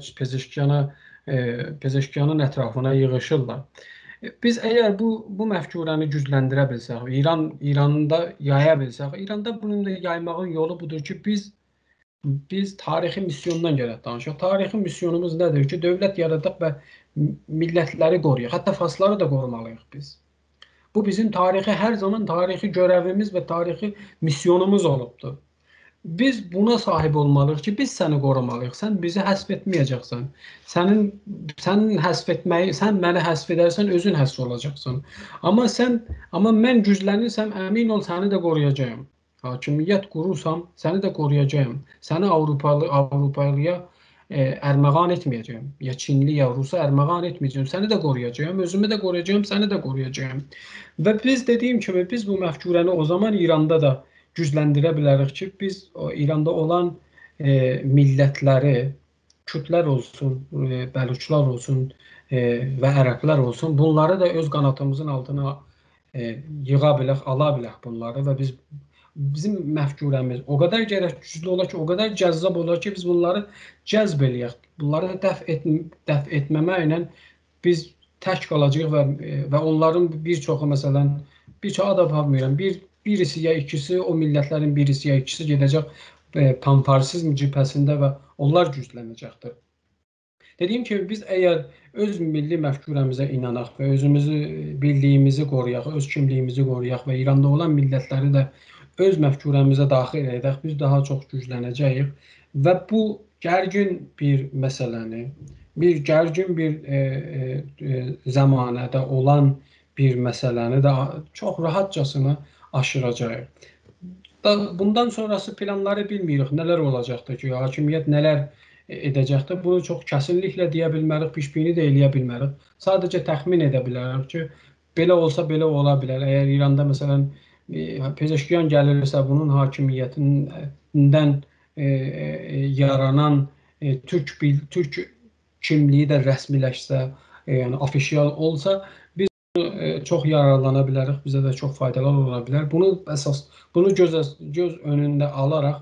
Pezeşkiyanın ətrafına yığışırlar. Biz əgər bu məfkurəni gücləndirə bilsək, İranda yaya bilsək, İranda bunun da yaymağın yolu budur ki, biz tarixi misyondan gələk danışaq. Tarixi misyonumuz nədir ki, dövlət yaradaq və millətləri qoruyaq. Hətta fasları da qorumalıyıq biz. Bu bizim tarixi hər zaman tarixi görevimiz və tarixi misyonumuz olubdur. Biz buna sahib olmalıyıq ki, biz səni qorumalıyıq. Sən bizi həsf etməyəcəksən. Sənin həsf etməyi, sən məni həsf edərsən, özün həsf olacaqsan. Amma mən güclənirsəm, əmin ol səni də qoruyacağam. Hakimiyyət qurursam, səni də qoruyacağam. Səni Avropalıya ərməğan etməyəcəyəm. Ya Çinli, ya Rusa ərməğan etməyəcəyəm. Səni də qoruyacağam, özümü də qoruyacağam, səni də qoruyacağam. Və biz dediyim kimi, biz bu məfkurəni o zaman İranda da gücləndirə bilərik ki, biz İranda olan millətləri, Kürdlər olsun, Bəluçlar olsun və Ərəblər olsun, bunları da öz qanatımızın altına yığa bilək, ala bilək bunları və bizim məfkurəmiz o qədər gərək güclü olar ki, o qədər cəzzab olar ki, biz bunları cəzb eləyək. Bunları dəf etməməklə biz tək qalacağıq və onların bir çoxu, məsələn, bir çoxu da yapmıyorum. Birisi ya ikisi, o millətlərin birisi ya ikisi gedəcək panfarsizm cibhəsində və onlar güclənəcəkdir. Dediyim kimi, biz əgər öz milli məfkurəmizə inanaq və özümüzü, birliyimizi qoruyaq, öz kimliyimizi qoruyaq və İranda olan millətləri də öz məfkurəmizə daxil edək, biz daha çox güclənəcəyik və bu gərgin bir məsələni, gərgin bir zəmanədə olan bir məsələni də çox rahatcasına aşıracağıq. Bundan sonrası planları bilmirik, nələr olacaqdır ki, hakimiyyət nələr edəcəkdir. Bunu çox kəsinliklə deyə bilmərik, pişbini də eləyə bilmərik. Sadəcə təxmin edə bilərik ki, belə olsa belə ola bilər. Əgər İranda məsələn Pezeşkiyan gəlirsə, bunun hakimiyyətindən yaranan türk kimliyi də rəsmiləşsə, yəni ofisial olsa, biz çox yararlana bilərik, bizə də çox faydalı ola bilər. Bunu göz önündə alaraq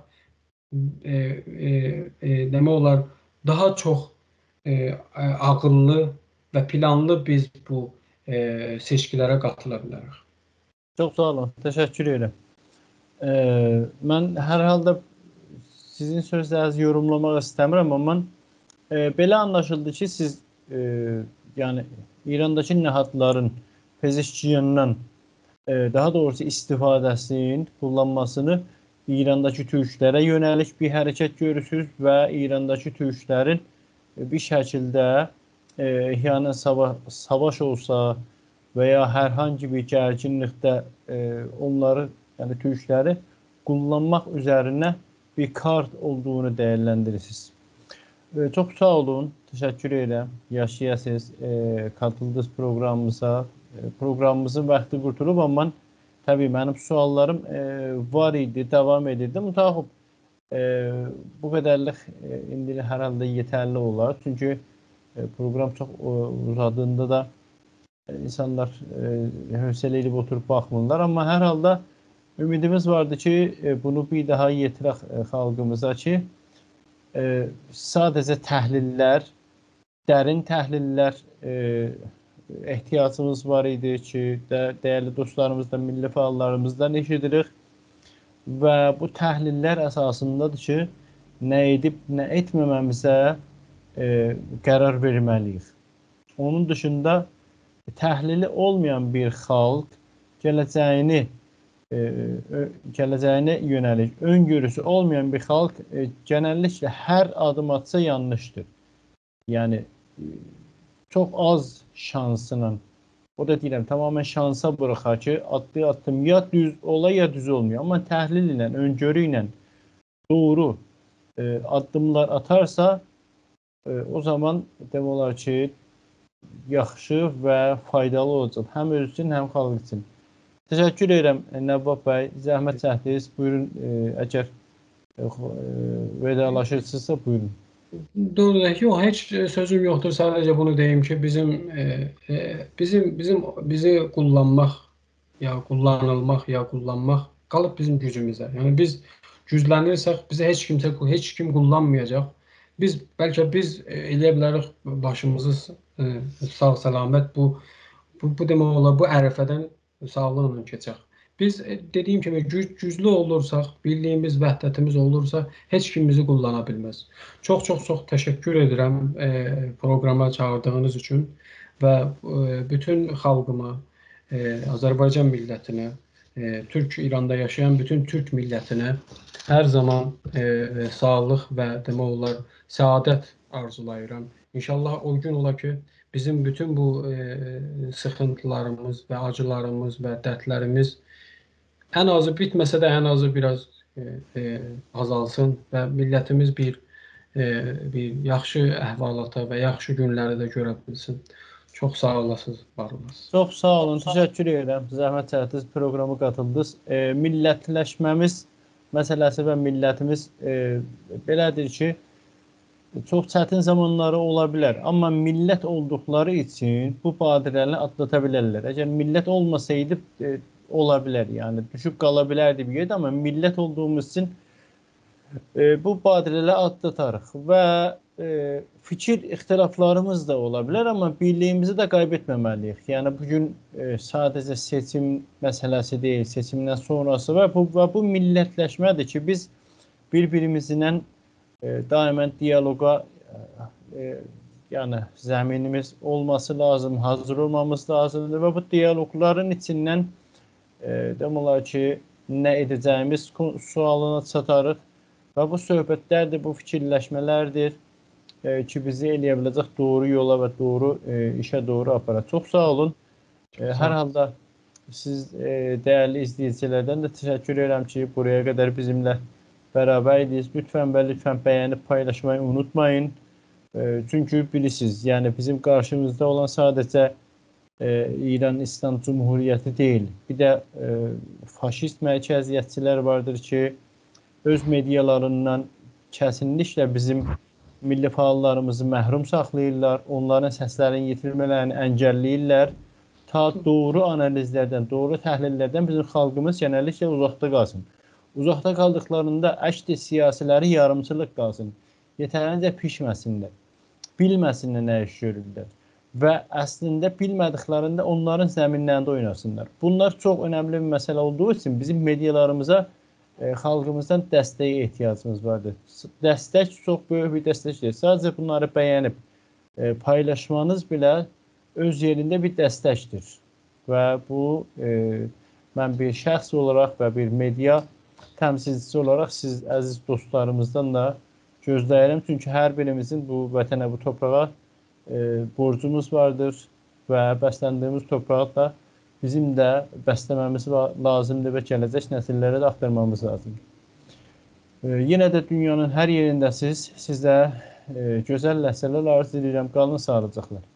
demək olar daha çox ağıllı və planlı biz bu seçkilərə qatıla bilərik. Çox sağ olun, təşəkkür edirəm. Mən hər halda sizin sözlərinizi yorumlamaq istəmirəm, amma belə anlaşıldı ki, siz yəni İrandakı nəhadların Pezeşkiyandan daha doğrusu istifadəsinin, kullanmasını İrandakı türklərə yönəlik bir hərəkət görürsünüz və İrandakı türklərin bir şəkildə yəni savaş olsa və ya hər hangi bir gərginlikdə onları, yəni türkləri kullanmaq üzərinə bir kart olduğunu dəyərləndirirsiniz. Çox sağ olun, təşəkkür edirəm. Yaşayasınız, katıldınız proqramımıza. Proqramımızın vaxtı qurtulub, amma Təbii mənim suallarım var idi, davam edirdi. Mütəxib bu qədərlik indi hər halda yetərli olar. Çünki proqram çox uzadığında da insanlar hövsələ edib oturub baxmırlar. Amma hər halda ümidimiz vardı ki, bunu bir daha yetirək xalqımıza ki, sadəcə təhlillər, dərin təhlillər ehtiyacımız var idi ki, dəyərli dostlarımızdan, milli fəallarımızdan eşidirik və bu təhlillər əsasındadır ki, nə edib, nə etməməmizə qərar verməliyik. Onun dışında təhlili olmayan bir xalq gələcəyinə yönəlik öngörüsü olmayan bir xalq genəlliklə hər adım atsa yanlışdır. Yəni çox az şansla, o da deyirəm, tamamen şansa bıraxar ki, atdığı addım ya düz ola ya düz olmuyor. Amma təhlil ilə, öngörü ilə doğru addımlar atarsa o zaman demək olar ki, yaxşı və faydalı olacaq. Həm öz üçün, həm xalq üçün. Təşəkkür edirəm Nəvvab bəy, zəhmət çəkdiniz. Buyurun, əgər vedalaşırsınızsa buyurun. Doğrudur. Yox, heç sözüm yoxdur. Sadəcə bunu deyim ki, bizi kullanmaq ya kullanılmaq ya kullanmaq qalıb bizim gücümüzə. Yəni biz güclənirsək, bizi heç kim kullanmayacaq. Bəlkə biz eləyə bilərik başımızı sağ-salamat bu demək olar bu ərəfədən sağlıqla keçək. Biz dediyim kimi güclü olursaq, birliyimiz, vəhdətimiz olursa heç kim bizi kullana bilməz. Çox təşəkkür edirəm proqrama çağırdığınız üçün və bütün xalqıma, Azərbaycan millətinə, İranda yaşayan bütün Türk millətinə hər zaman sağlıq və demək olar səadət arzulayıram. İnşallah o gün ola ki, bizim bütün bu sıxıntılarımız və acılarımız və dərdlərimiz ən azı bitməsə də ən azı biraz azalsın və millətimiz bir yaxşı əhvalata və yaxşı günləri də görə bilsin. Çox sağ olasınız, var olasınız. Çox sağ olun, təşəkkür edirəm. Zəhmət çəkdiniz, proqrama qatıldınız. Millətləşməmiz məsələsi və millətimiz belədir ki, çox çətin zamanları ola bilər. Amma millət olduqları üçün bu badirəni atlata bilərlər. Əgər millət olmasaydı ola bilər, yəni düşüb qala bilərdi bir yerdə, amma millət olduğumuz üçün bu badirələ atlatarıq və fikir ixtilaflarımız da ola bilər, amma birliyimizi də qaybetməməliyik. Yəni bugün sadəcə seçim məsələsi deyil, seçimdən sonrası və bu millətləşmədir ki, biz bir-birimizlə daimən diyaloqa yəni zəminimiz olması lazım, hazır olmamız lazımdır və bu diyaloqların içindən demək olar ki, nə edəcəyimiz sualına çatarıq və bu söhbətlərdir, bu fikirləşmələrdir ki, bizi eləyə biləcək doğru yola və doğru işə doğru aparaq. Çox sağ olun. Hər halda siz dəyərli izləyicilərdən də təşəkkür edirəm ki, buraya qədər bizimlə bərabər idiniz. Lütfən və lütfən bəyənib paylaşmayı unutmayın. Çünki bilirsiniz, yəni bizim qarşımızda olan sadəcə İran İslam Cumhuriyyəti deyil. Bir də faşist mərkəziyyətçilər vardır ki, öz medialarından kəsinliklə bizim milli fəallarımızı məhrum saxlayırlar, onların səslərini yetirmələrini əngəlləyirlər. Ta doğru analizlərdən, doğru təhlillərdən bizim xalqımız genəlliklə uzaqda qalsın. Uzaqda qaldıqlarında əşd siyasiləri yarımçılıq qalsın. Yetərincə pişməsinlər, bilməsinlər nə iş görürlər və əslində bilmədiklərində onların zəminlərində oynasınlar. Bunlar çox önəmli bir məsələ olduğu üçün bizim medialarımıza xalqımızdan dəstəyə ehtiyacımız vardır. Dəstək çox böyük bir dəstəkdir. Sadəcə bunları bəyənib paylaşmanız belə öz yerində bir dəstəkdir. Və bu mən bir şəxs olaraq və bir media təmsilçisi olaraq siz əziz dostlarımızdan da gözləyirəm. Çünki hər birimizin bu vətənə, bu torpağa borcumuz vardır və bəsləndiyimiz torpağı da bizim də bəsləməmiz lazımdır və gələcək nəsillərə də axtarmamız lazımdır. Yenə də dünyanın hər yerindəsiz. Sizə gözəl ləhzələr arzu edirəm. Qalın sağlıcaqla.